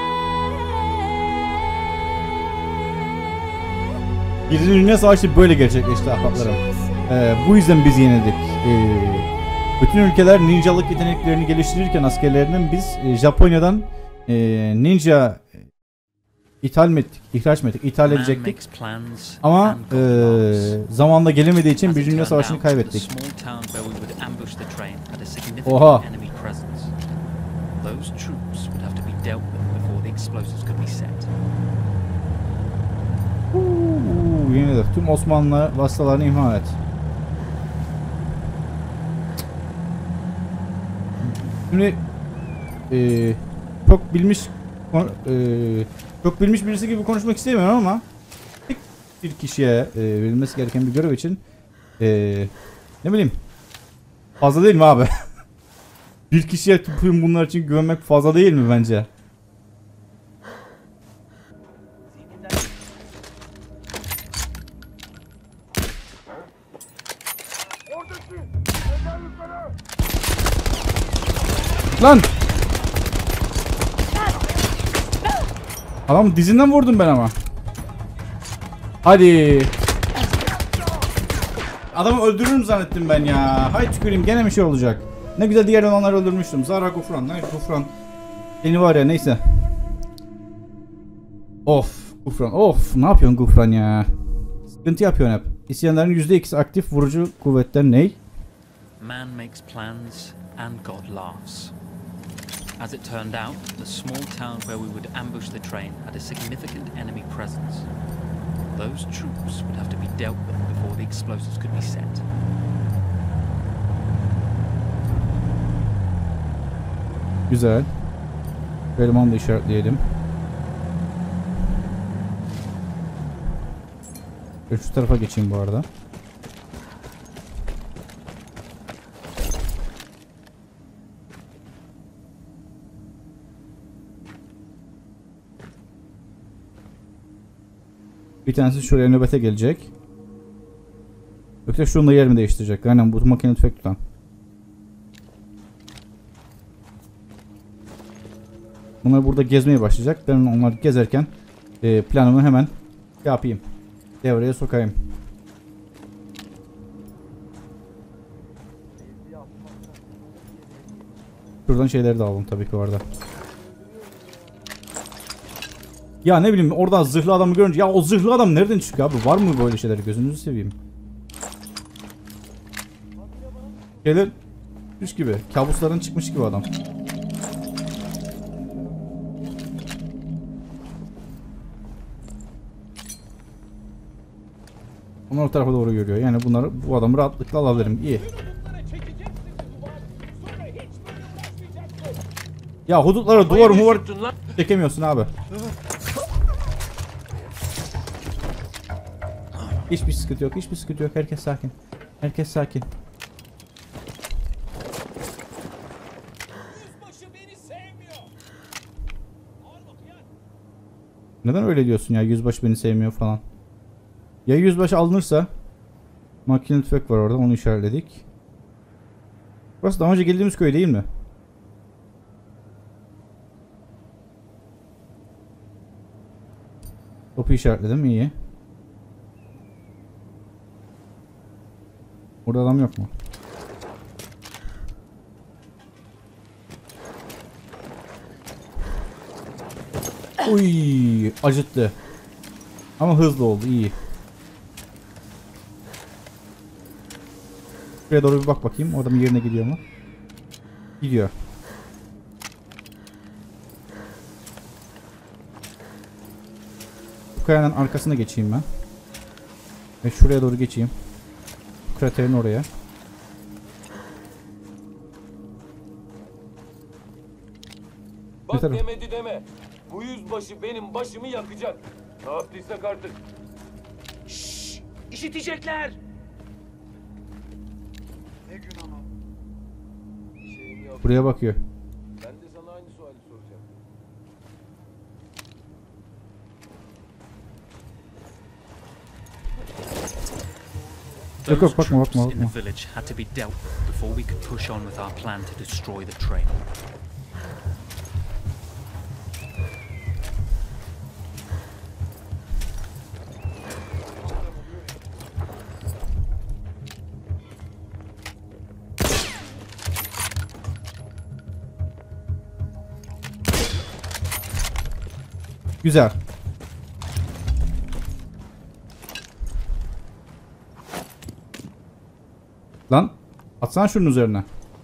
Birinci Dünya Savaşı böyle gerçekleşti ahbaplarım. Ee, bu yüzden biz yenildik. Ee, bütün ülkeler ninjalık yeteneklerini geliştirirken askerlerinden biz e, Japonya'dan e, ninja ithal mi ettik, ihraç mı ettik, ithal edecektik. Ama e, zamanla gelemediği için Birinci Dünya Savaşı'nı kaybettik. Oha. Uuu, yeni hedef. Tüm Osmanlı vasıtalarını imha et. Şimdi e, çok bilmiş e, çok bilmiş birisi gibi konuşmak istemiyorum ama tek bir kişiye e, verilmesi gereken bir görev için e, ne bileyim fazla değil mi abi? Bir kişiye tüm bunlar için güvenmek fazla değil mi bence? Lan! Adam dizinden vurdum ben ama. Hadi. Adamı öldürürüm zannettim ben ya. Hay tüküreyim, gene bir şey olacak. Ne güzel diğer olanları öldürmüştüm. Zara Gufran, ne Gufran. Seni var ya, neyse. Of Gufran, of ne yapıyorsun Gufran ya? Sıkıntı yapıyorsun hep. İsyanların yüzde ikisi aktif vurucu kuvvetten ney? Man makes plans and God laughs. As it turned out, the small town where we would ambush the train had a significant enemy presence. Those troops would have to be dealt with before the explosives could be set. Güzel. Elemanı da işaretleyelim. Şu tarafa geçeyim bu arada. Bir tanesi şuraya nöbete gelecek. Yoksa şununla yerimi değiştirecek. Aynen, bu makine tüfek tutan. Bunlar burada gezmeye başlayacak. Ben onlar gezerken e, planımı hemen yapayım. Devreye sokayım. Şuradan şeyleri de alalım tabii ki orada. Ya ne bileyim, orada zırhlı adamı görünce, ya o zırhlı adam nereden çıkıyor abi? Var mı böyle şeyler? Gözünüzü seveyim. Şeyler düş gibi. Kabuslardan çıkmış gibi adam. Onlar o tarafa doğru görüyor. Yani bunları, bu adamı rahatlıkla alabilirim. İyi. Ya hudutlara duvar mı var? Çekemiyorsun abi. Hiçbir sıkıntı yok. Hiçbir sıkıntı yok. Herkes sakin. Herkes sakin. Neden öyle diyorsun ya? Yüzbaşı beni sevmiyor falan. Ya yüzbaşı alınırsa, makine tüfek var orada, onu işaretledik. Burası daha önce geldiğimiz köy değil mi? Topu işaretledim, iyi. Burada adam yok mu? Uy, acıttı. Ama hızlı oldu, iyi. Şuraya doğru bir bak bakayım. O adamın yerine gidiyor mu? Gidiyor. Bu kayanın arkasına geçeyim ben. Ve şuraya doğru geçeyim. Kraterin oraya. Bak Yeter. demedi deme. Bu yüzbaşı benim başımı yakacak. Ne yaptıysak artık. Şşş! İşitecekler. Ne gün ama. Bir şeyim yok. Buraya bakıyor. Ben de sana aynı suali soracağım. Yok, Those yok, bakma, troops bakma, in bakma. the village had to be dealt with before we could push on with our plan to destroy the train. Güzel. Lan atsana şunun üzerine.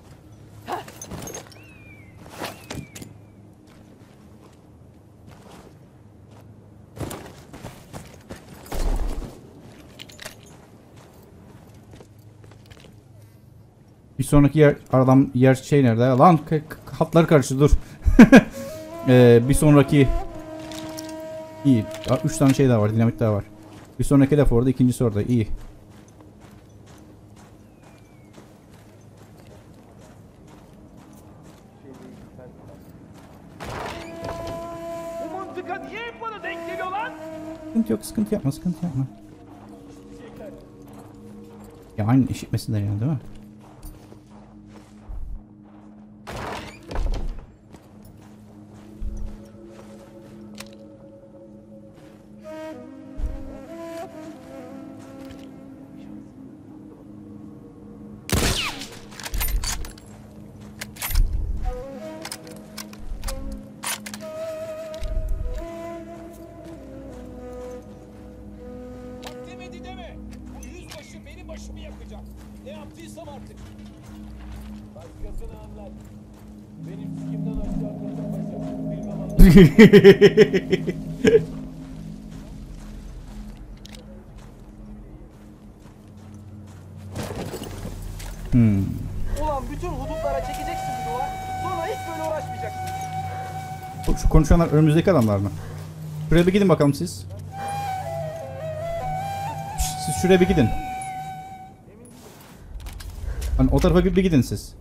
Bir sonraki yer adam yer şey nerede? Lan k- k- hatlar karıştı, dur. ee, bir sonraki iyi. Üç tane şey daha var, dinamit daha var. Bir sonraki hedef orada, ikincisi orada. İyi. Bu mıntıka niye hep bana denk geliyor lan? Sıkıntı yok, sıkıntı yapma, sıkıntı yapma. Ya aynı işitmesinler yani, değil mi? Bak demedi deme. Bu yüzbaşı benim başımı yakacak. Ne yaptıysam artık. Başkasını anlat. Benim sikimden aşağı kalacak başım. Bilmem anlat. Hmm. Ulan bütün hudutlara çekeceksin bir duvar. Sonra hiç böyle uğraşmayacaksın. Bu- Şu konuşanlar önümüzdeki adamlar mı? Şuraya bir gidin bakalım siz. Şş, Siz şuraya bir gidin. Hani o tarafa bir, bir gidin siz.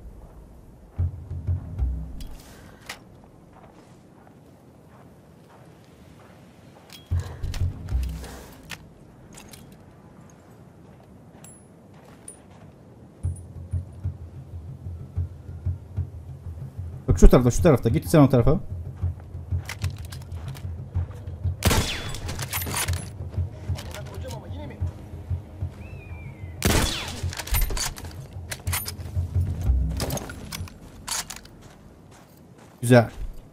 Bak şu tarafta, şu tarafta. Git sen o tarafa. Hocam ama yine mi? Güzel.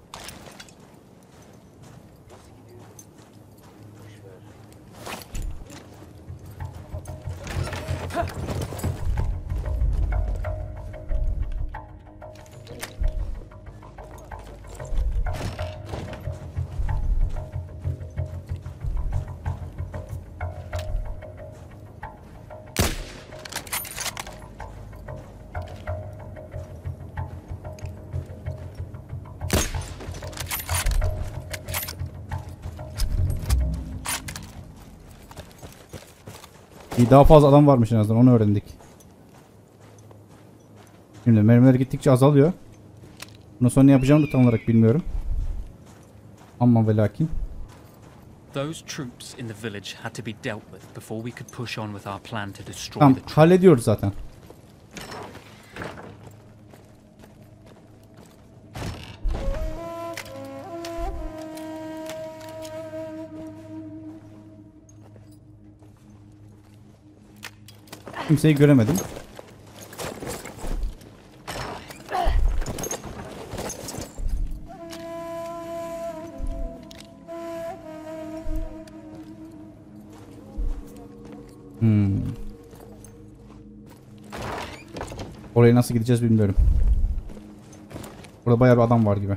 İyi, daha fazla adam varmış en azından, onu öğrendik. Şimdi mermiler gittikçe azalıyor. Bundan sonra ne yapacağımı da tam olarak bilmiyorum. Amma ve lakin. Those troops in the village had to be dealt with before we could push on with our plan to destroy Tamam, the train. hallediyoruz zaten. Kimseyi göremedim. Hmm. Oraya nasıl gideceğiz bilmiyorum. Burada bayağı bir adam var gibi.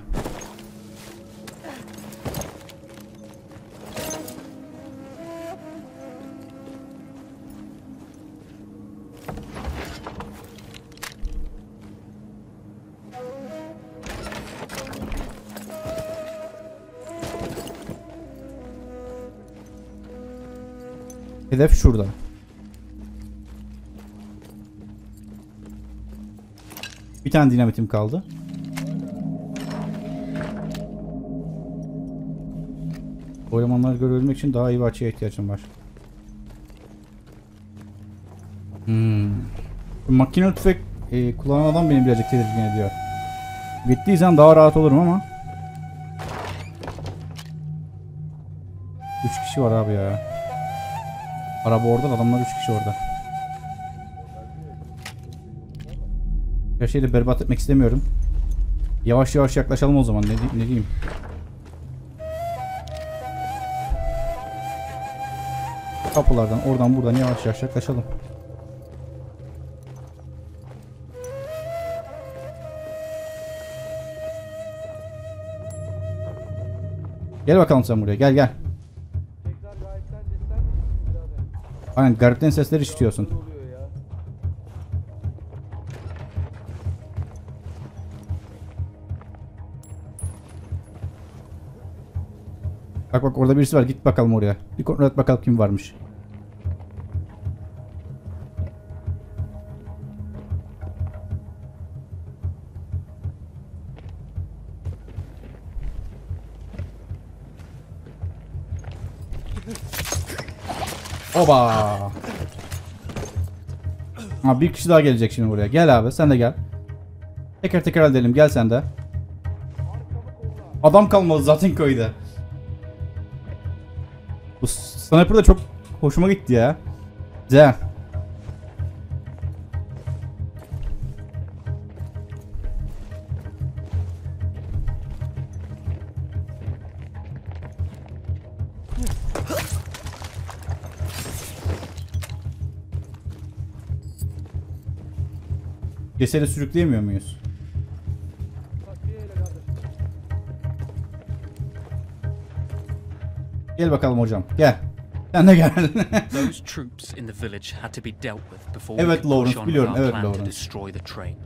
Hedef şurada. Bir tane dinamitim kaldı. O elemanları görebilmek için daha iyi bir açıya ihtiyacım var. Hmm. Makinalı tüfek e, kullanan adam beni birazcık tedirgin ediyor. Gittiği zaman daha rahat olurum ama. Üç kişi var abi ya. Araba orada, adamlar üç kişi orada. Her şeyi de berbat etmek istemiyorum. Yavaş yavaş yaklaşalım o zaman. Ne, ne diyeyim? Kapılardan, oradan, buradan yavaş yavaş yaklaşalım. Gel bakalım sen buraya. Gel gel. Tekrar gayetten cidden misin birader? Aynen, garipten sesler işitiyorsun. Ne oluyor ya? Bak bak, orada birisi var. Git bakalım oraya. Bir kontrol et bakalım kim varmış. Oba. Ha, bir kişi daha gelecek şimdi buraya. Gel abi, sen de gel. Teker teker edelim. Gel sen de. Adam kalmadı zaten köyde. Bu sniper da çok hoşuma gitti ya. Güzel. Cesedi sürükleyemiyor muyuz? Gel bakalım hocam. Gel. Sen de gel. Those troops in the village had to be dealt with before Evet, we could Lawrence, push on with biliyorum. our Evet, plan to Lawrence. destroy the train.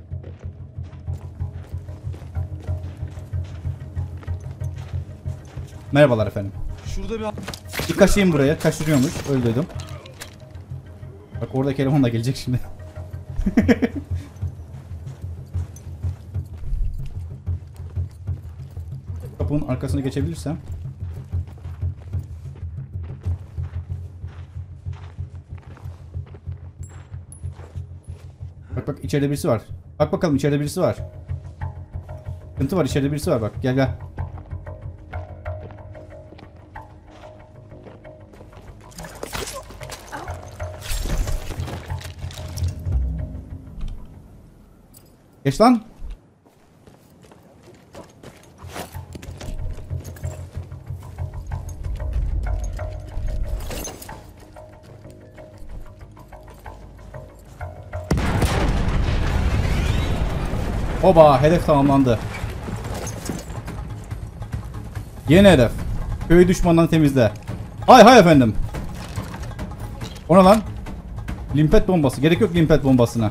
Merhabalar efendim. Şurada bir Bir kaşıyım buraya. Kaşırıyormuş. Öldürdüm. Bak oradaki eleman da gelecek şimdi. Kapının arkasına geçebilirsem. Bak bak, içeride birisi var. Bak bakalım, içeride birisi var. Sıkıntı var, içeride birisi var bak. Gel gel. Geç lan. Oba, hedef tamamlandı. Yeni hedef. Köyü düşmandan temizle. Hay hay efendim. O ne lan? Limpet bombası. Gerek yok limpet bombasına.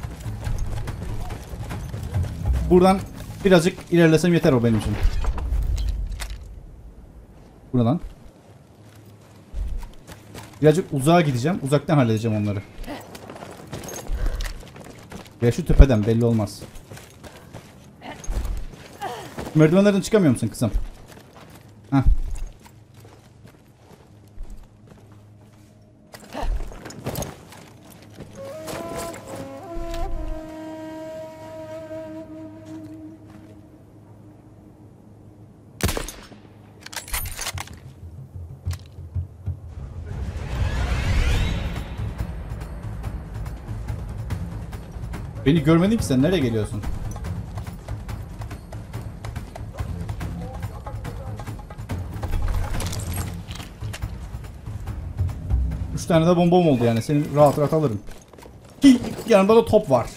Buradan birazcık ilerlesem yeter o benim için. Buradan. Birazcık uzağa gideceğim. Uzaktan halledeceğim onları. Ya şu tepeden belli olmaz. Merdivenlerden çıkamıyor musun kızım? Heh. Beni görmedin ki sen. Nereye geliyorsun? Üç tane de bombam oldu yani. Seni rahat rahat alırım. Ki yanımda da top var.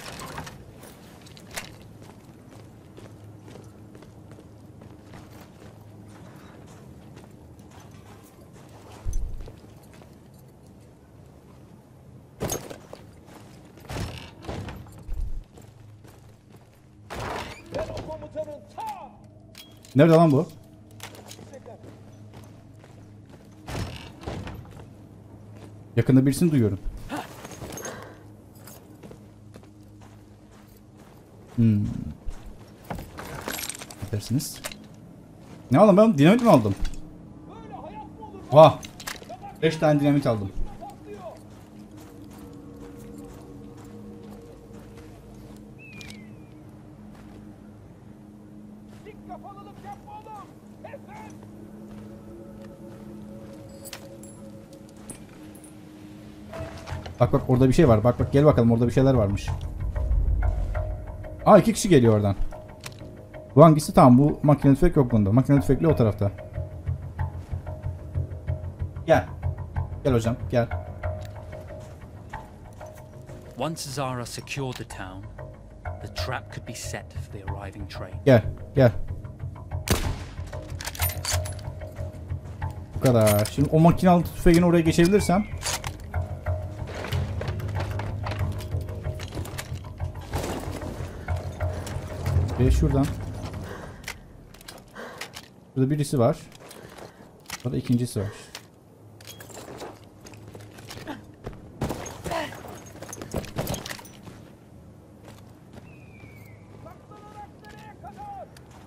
Ben o komutanın ta Nerede lan bu? Yakında birisini duyuyorum. Hmm. Ne dersiniz? Ne aldım ben? Dinamit mi aldım? böyle hayat mı olur? Vah! beş tane dinamit aldım. Patlıyor. Dik kafalılık yapma oğlum. Efendim. Bak bak orada bir şey var. Bak bak gel bakalım orada bir şeyler varmış. Aa iki kişi geliyor oradan. Bu hangisi? Tamam bu makine tüfek yok bunda. Makine tüfekli o tarafta. Gel. Gel hocam gel. Once Zara secured the town, the trap could be set for the arriving train. Gel gel. Bu kadar. Şimdi o makinalı tüfeğini oraya geçebilirsem. Ve şuradan. Burada birisi var. Burada ikincisi var. Saklanarak nereye kadar?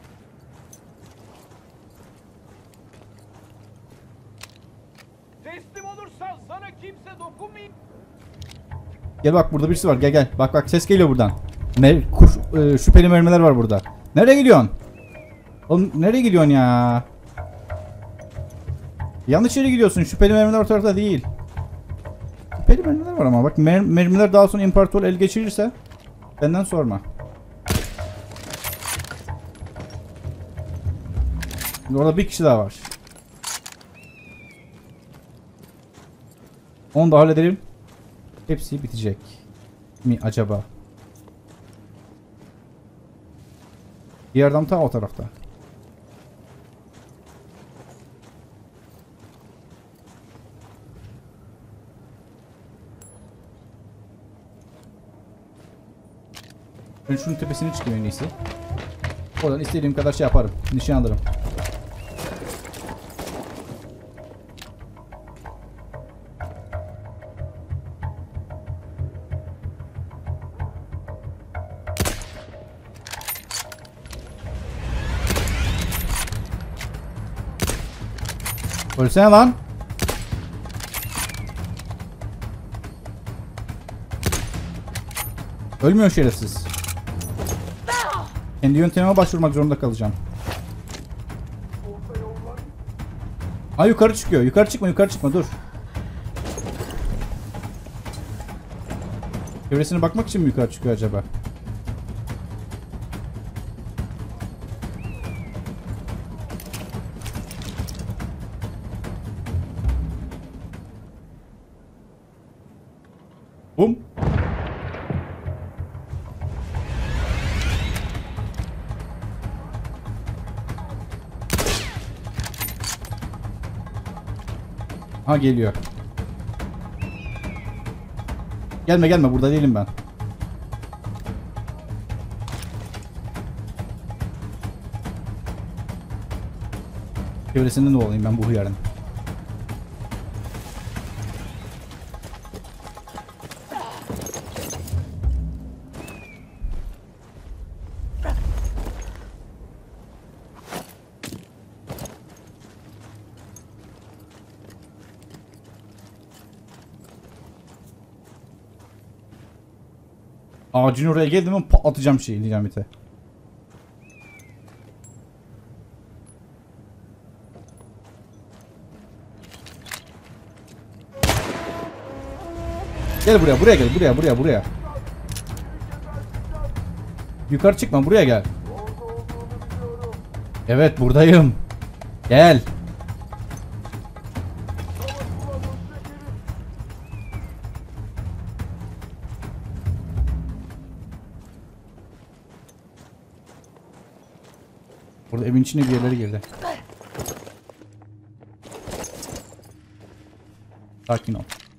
Teslim olursan sana kimse dokunmayacak. Gel bak burada birisi var. Gel gel. Bak bak ses geliyor buradan. Mer kur e, şüpheli mermiler var burada. Nereye gidiyorsun? Oğlum nereye gidiyorsun ya? Yanlış yere gidiyorsun. Şüpheli mermiler o tarafta değil. Şüpheli mermiler var ama bak mer mermiler daha sonra imparator el geçirirse benden sorma. Şimdi orada bir kişi daha var. Onu da halledelim. Hepsi bitecek mi acaba? Diğer adam ta o tarafta. Ben şunun tepesine çıkayım en iyisi. Oradan istediğim kadar şey yaparım. Nişan alırım. Ölsene lan. Ölmüyor şerefsiz. Kendi yöntemime başvurmak zorunda kalacağım. Ay yukarı çıkıyor. Yukarı çıkma, yukarı çıkma. Dur. Çevresine bakmak için mi yukarı çıkıyor acaba? Bum. Ha geliyor. Gelme gelme burada değilim ben. Çevresinden de olayım ben bu hıyarın. Ağacın oraya geldim mi patlatacağım şeyi dinamite. Gel buraya, buraya gel, buraya, buraya, buraya. Yukarı çıkma, buraya gel. Evet, buradayım. Gel. Burada evin içine bir yerlere girdi. Sakin ol.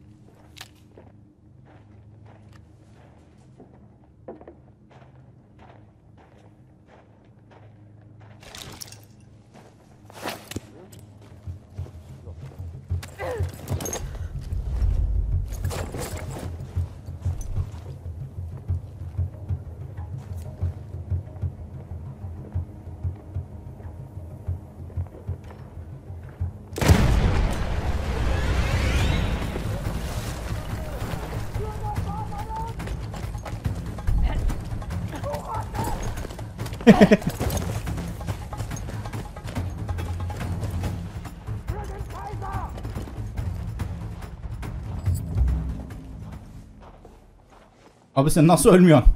Abi sen nasıl ölmüyorsun?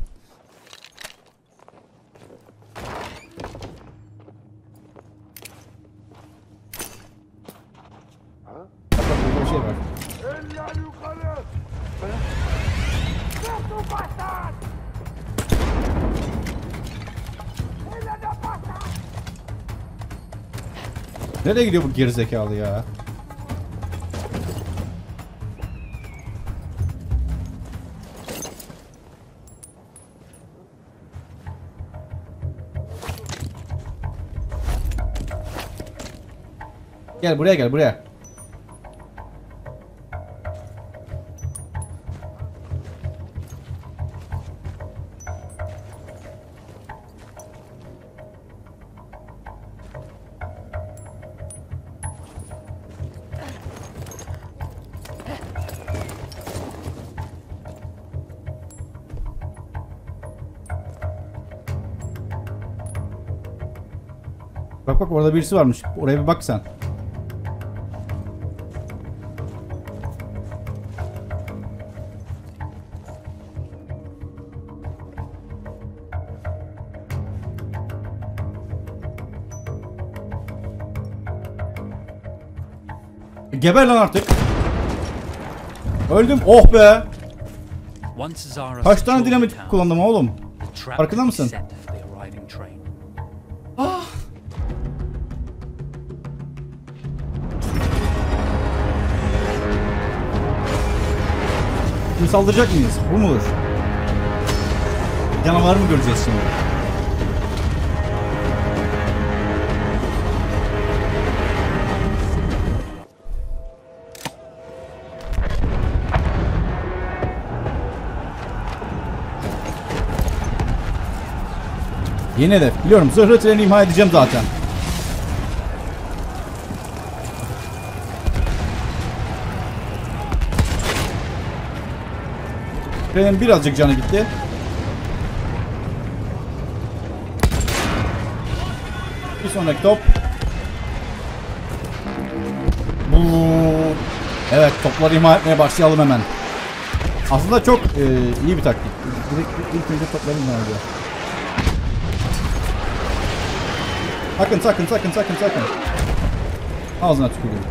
Bak bak, burada bir şey var. Nereye gidiyor bu gerizekalı ya? Gel buraya, gel buraya. Bak bak, orada birisi varmış. Oraya bir bak sen. Geber lan artık. Öldüm. Oh be. Kaç tane dinamit kullandım oğlum? Farkında mısın? Ah. Şimdi saldıracak mıyız? Bu mudur? Canavar mı göreceğiz şimdi? Yeni hedef. Biliyorum, zırhlı treni imha edeceğim zaten. Trenin birazcık canı gitti. Bir sonraki top. Bu. Evet, topları imha etmeye başlayalım hemen. Aslında çok e, iyi bir taktik. Direkt ilk önce topları imha ediyor. Sakın sakın sakın sakın sakın. Ağzına tükürüyorum.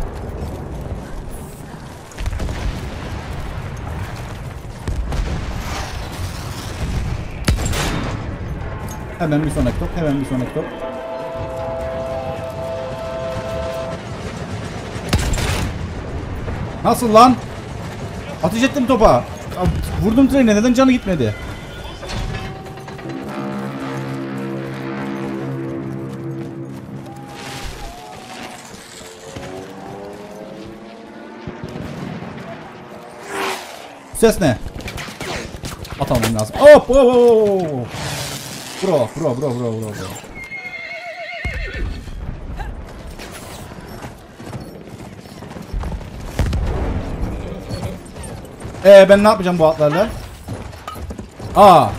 Hemen bir sonraki top, hemen bir sonraki top. Nasıl lan? Ateş ettim topa. Vurdum trene, neden canı gitmedi? Ses ne? Atamam lazım. Hop hop hop. Bro bro bro bro bro bro. Ee ben ne yapacağım bu atlarla? Aa.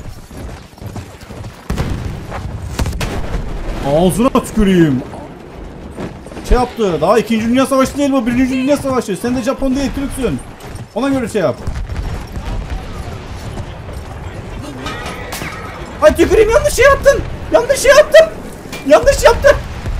Ağzına tüküreyim. Şey yaptı. Daha ikinci Dünya Savaşı değil bu. Birinci Dünya Savaşı. Sen de Japon değil, Türksün. Ona göre şey yap. Ay tüküreyim, yanlış şey yaptın. Yanlış şey yaptım. Yanlış yaptım.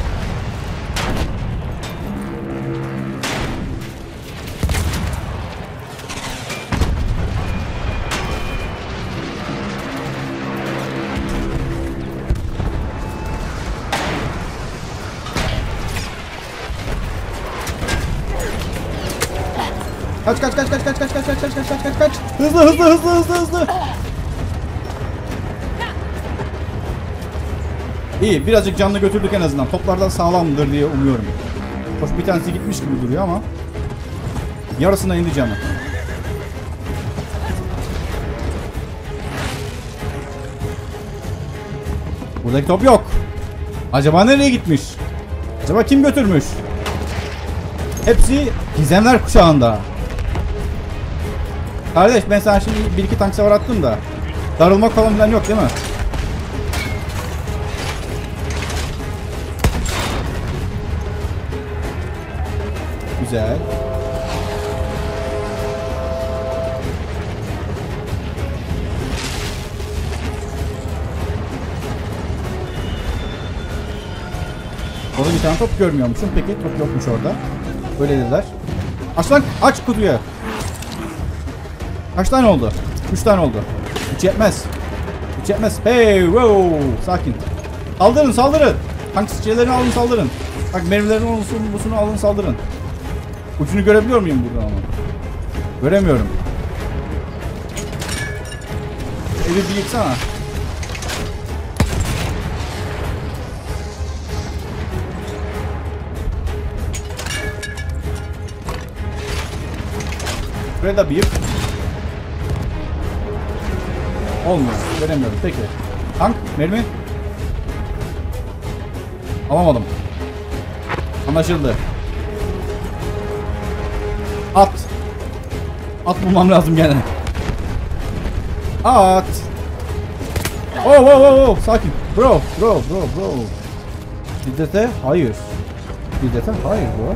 Kaç kaç kaç kaç kaç kaç kaç kaç kaç kaç kaç kaç. Hızlı hızlı hızlı hızlı hızlı. İyi, birazcık canlı götürdük en azından. Toplardan sağlamdır diye umuyorum. Hoş, bir tanesi gitmiş gibi duruyor ama yarısına indi canı. Buradaki top yok. Acaba nereye gitmiş? Acaba kim götürmüş? Hepsi gizemler kuşağında. Kardeş, ben sana şimdi bir iki tank savar attım da darılmak falan filan yok değil mi? Güzel. Orada bir tane top görmüyormuşum. Peki top yokmuş orada. Böyle dediler. Aç lan, aç kutuyu. Kaç tane oldu? Üç tane oldu. Hiç yetmez. Hiç yetmez. Hey, wow, sakin. Saldırın, saldırın. Tank şeylerini alın, saldırın. Bak, mermilerin olsun, busunu alın, saldırın. Ucunu görebiliyor muyum buradan ama? Göremiyorum. Evi bir yıksana. Buraya da bir yık. Olmuyor. Göremiyorum. Peki. Tank, mermi. Alamadım. Anlaşıldı. At. At bulmam lazım gene. At. Oh, oh, oh, oh. Sakin. Bro, bro, bro, bro. Şiddete hayır. Şiddete hayır bro.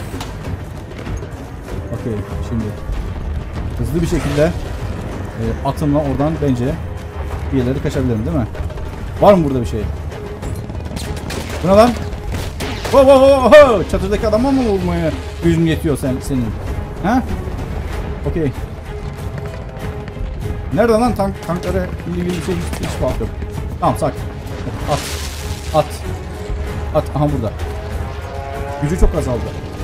Okey, şimdi hızlı bir şekilde e, atımla oradan bence bir yerlere kaçabilirim değil mi? Var mı burada bir şey? Bu ne lan? Oh, oh, oh, oh. Çatıdaki adama mı vurmaya gücün yetiyor sen, senin? Ha? Okey. Nerede lan tank, tanklara ilgili bir şey hiç, hiç fark yok. Tamam, sakin. At. At. At. Aha burada. Gücü çok azaldı.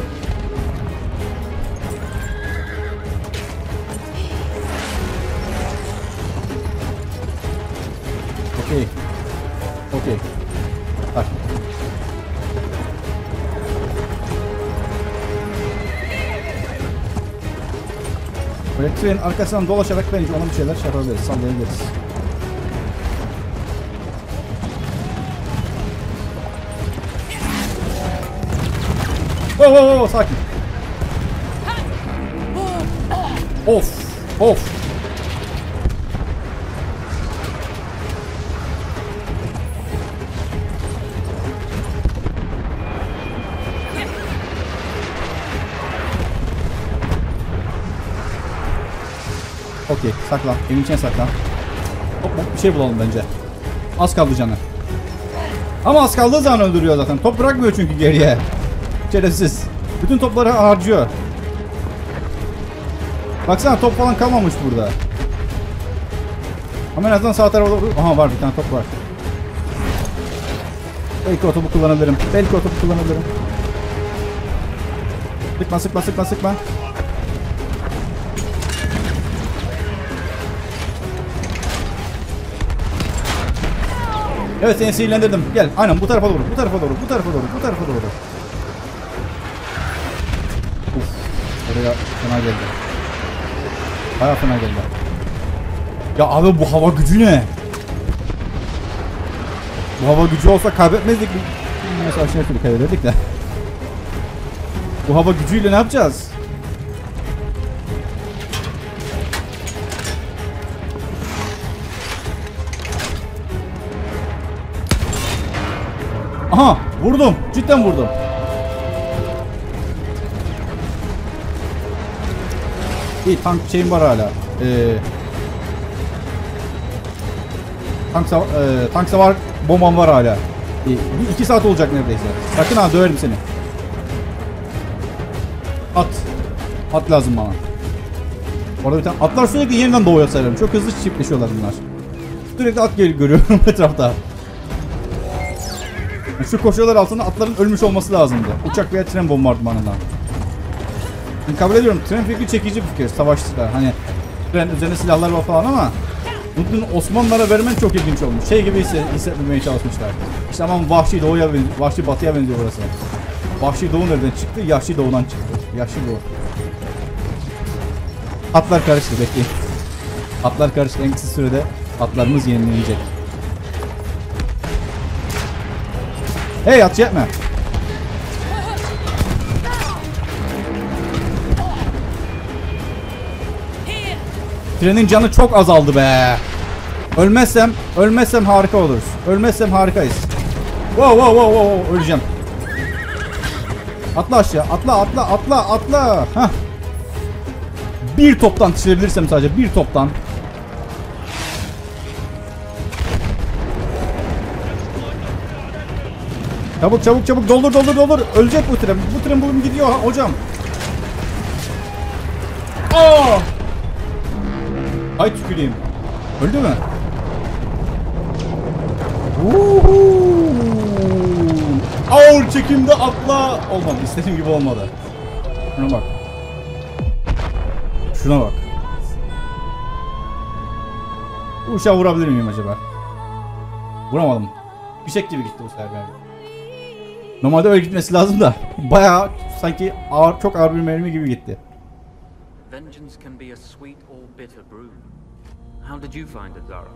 Okey. Okey. Bak. Böyle trenin arkasından dolaşarak bence ona bir şeyler şey yapabiliriz, sallayabiliriz. Oh, oh, oh, sakin. Of, of. Okey, saklan. Evin içine saklan. Hop hop, bir şey bulalım bence. Az kaldı canı. Ama az kaldığı zaman öldürüyor zaten. Top bırakmıyor çünkü geriye. Şerefsiz. Bütün topları harcıyor. Baksana, top falan kalmamış burada. Ama en azından sağ tarafa doğru... Aha, var bir tane top var. Belki o topu kullanabilirim. Belki o topu kullanabilirim. Sıkma sıkma sıkma sıkma. Evet, seni sinirlendirdim. Gel, aynen bu tarafa doğru, bu tarafa doğru, bu tarafa doğru, bu tarafa doğru. Uf, oraya fena geldi. Bayağı fena geldi. Ya abi, bu hava gücü ne? Bu hava gücü olsa kaybetmezdik. Mesela aşağı türlü kaybederdik de. Bu hava gücüyle ne yapacağız? Aha, vurdum. Cidden vurdum. İyi, tank şeyim var hala. Ee, Tank, sav e, tank savar bombam var hala. E, bir iki saat olacak neredeyse. Sakın ha, döverim seni. At. At lazım bana. Orada bir tane atlar sürekli yeniden doğuyor sanırım. Çok hızlı çiftleşiyorlar bunlar. Sürekli at gel görüyorum etrafta. Şu koşuyorlar altında atların ölmüş olması lazımdı. Uçak veya tren bombardımanından. Ben kabul ediyorum, tren fikri çekici bir fikir savaşta. Hani tren üzerine silahlar var falan ama bunu Osmanlılara vermen çok ilginç olmuş. Şey gibi hissetmemeye çalışmışlar. İşte aman Vahşi Doğu'ya benziyor, Vahşi Batı'ya benziyor burası. Vahşi Doğu nereden çıktı? Yahşi Doğu'dan çıktı. Yahşi Doğu. Atlar karıştı, bekleyin. Atlar karıştı, en kısa sürede atlarımız yenilenecek. Hey, atçı yapma. Trenin canı çok azaldı be. Ölmezsem, ölmezsem harika oluruz. Ölmezsem harikayız. Wow wow wow wow, öleceğim. Atla aşağı, atla atla atla atla. Hah. Bir toptan düşürebilirsem sadece, bir toptan. Çabuk çabuk çabuk doldur doldur doldur. Ölecek bu tren. Bu tren bugün gidiyor ha, hocam. Aa! Ay tüküreyim. Öldü mü? Uhu! Ağır çekimde atla. Olmadı. İstediğim gibi olmadı. Şuna bak. Şuna bak. Bu uşağı vurabilir miyim acaba? Vuramadım. Fişek gibi gitti bu sefer benim. Normalde öyle gitmesi lazım da bayağı sanki ağır, çok ağır bir mermi gibi gitti. Vengeance can be a sweet or bitter brew. How did you find it, Zara?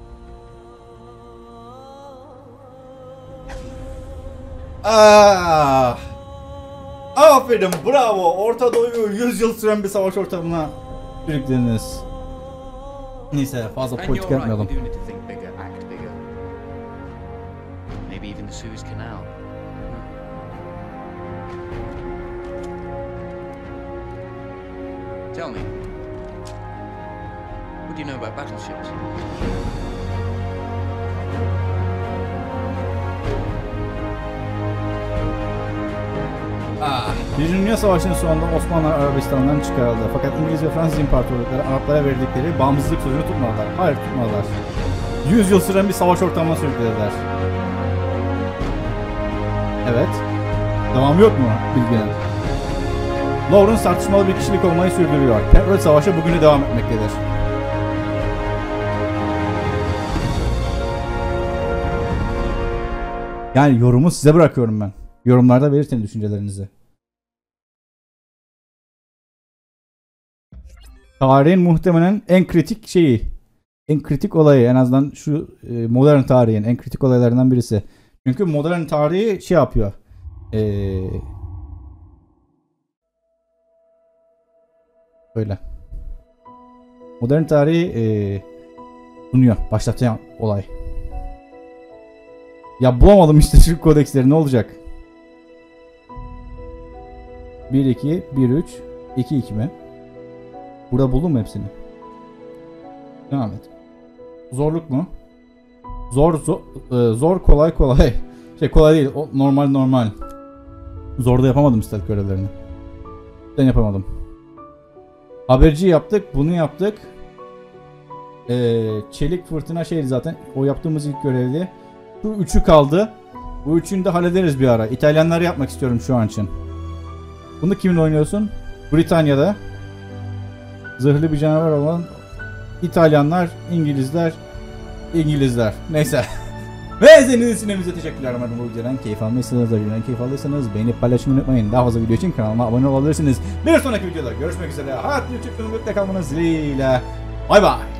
Ah! Aferin, bravo. Orta Doğu'yu yüz yıl süren bir savaş ortamına sürüklediniz. Neyse, fazla politik yapmayalım. Maybe even the Suez Canal. Tell me, what do you know about battleships? Ah. Birinci Dünya Savaşı'nın sonunda Osmanlılar Arabistan'dan çıkarıldı. Fakat İngiliz ve Fransız imparatorlukları Araplara verdikleri bağımsızlık sözünü tutmadılar. Hayır, tutmadılar. yüz yıl süren bir savaş ortamına sürüklediler. Evet. Devamı yok mu bilginin? Lawrence tartışmalı bir kişilik olmayı sürdürüyor. Petrol Savaşı bugüne devam etmektedir. Yani yorumu size bırakıyorum ben. Yorumlarda belirtin düşüncelerinizi. Tarihin muhtemelen en kritik şeyi, en kritik olayı, en azından şu e, modern tarihin en kritik olaylarından birisi. Çünkü modern tarihi şey yapıyor. Eee Öyle. Modern tarihi ee, sunuyor. Başlatan olay. Ya bulamadım işte Türk kodeksleri, ne olacak? bir iki, bir üç, iki iki mi? Burada buldum mu hepsini? Devam et. Zorluk mu? Zor zor, zor kolay kolay. Şey kolay değil. O normal normal. Zorda yapamadım stealth görevlerini. Ben yapamadım. Haberci yaptık, bunu yaptık. Ee, çelik fırtına şeydi zaten. O yaptığımız ilk görevdi. Şu üçü kaldı. Bu üçünü de hallederiz bir ara. İtalyanları yapmak istiyorum şu an için. Bunu kiminle oynuyorsun? Britanya'da. Zırhlı bir canavar olan İtalyanlar, İngilizler, İngilizler. Neyse. Ve izlediğiniz için hepinize teşekkürler. Umarım bu videodan keyif almışsınız. Videodan keyif aldıysanız beğenip paylaşmayı unutmayın. Daha fazla video için kanalıma abone olabilirsiniz. Bir sonraki videoda görüşmek üzere. Hayat YouTube kanalımda kalmanız dileğiyle. Bay bay.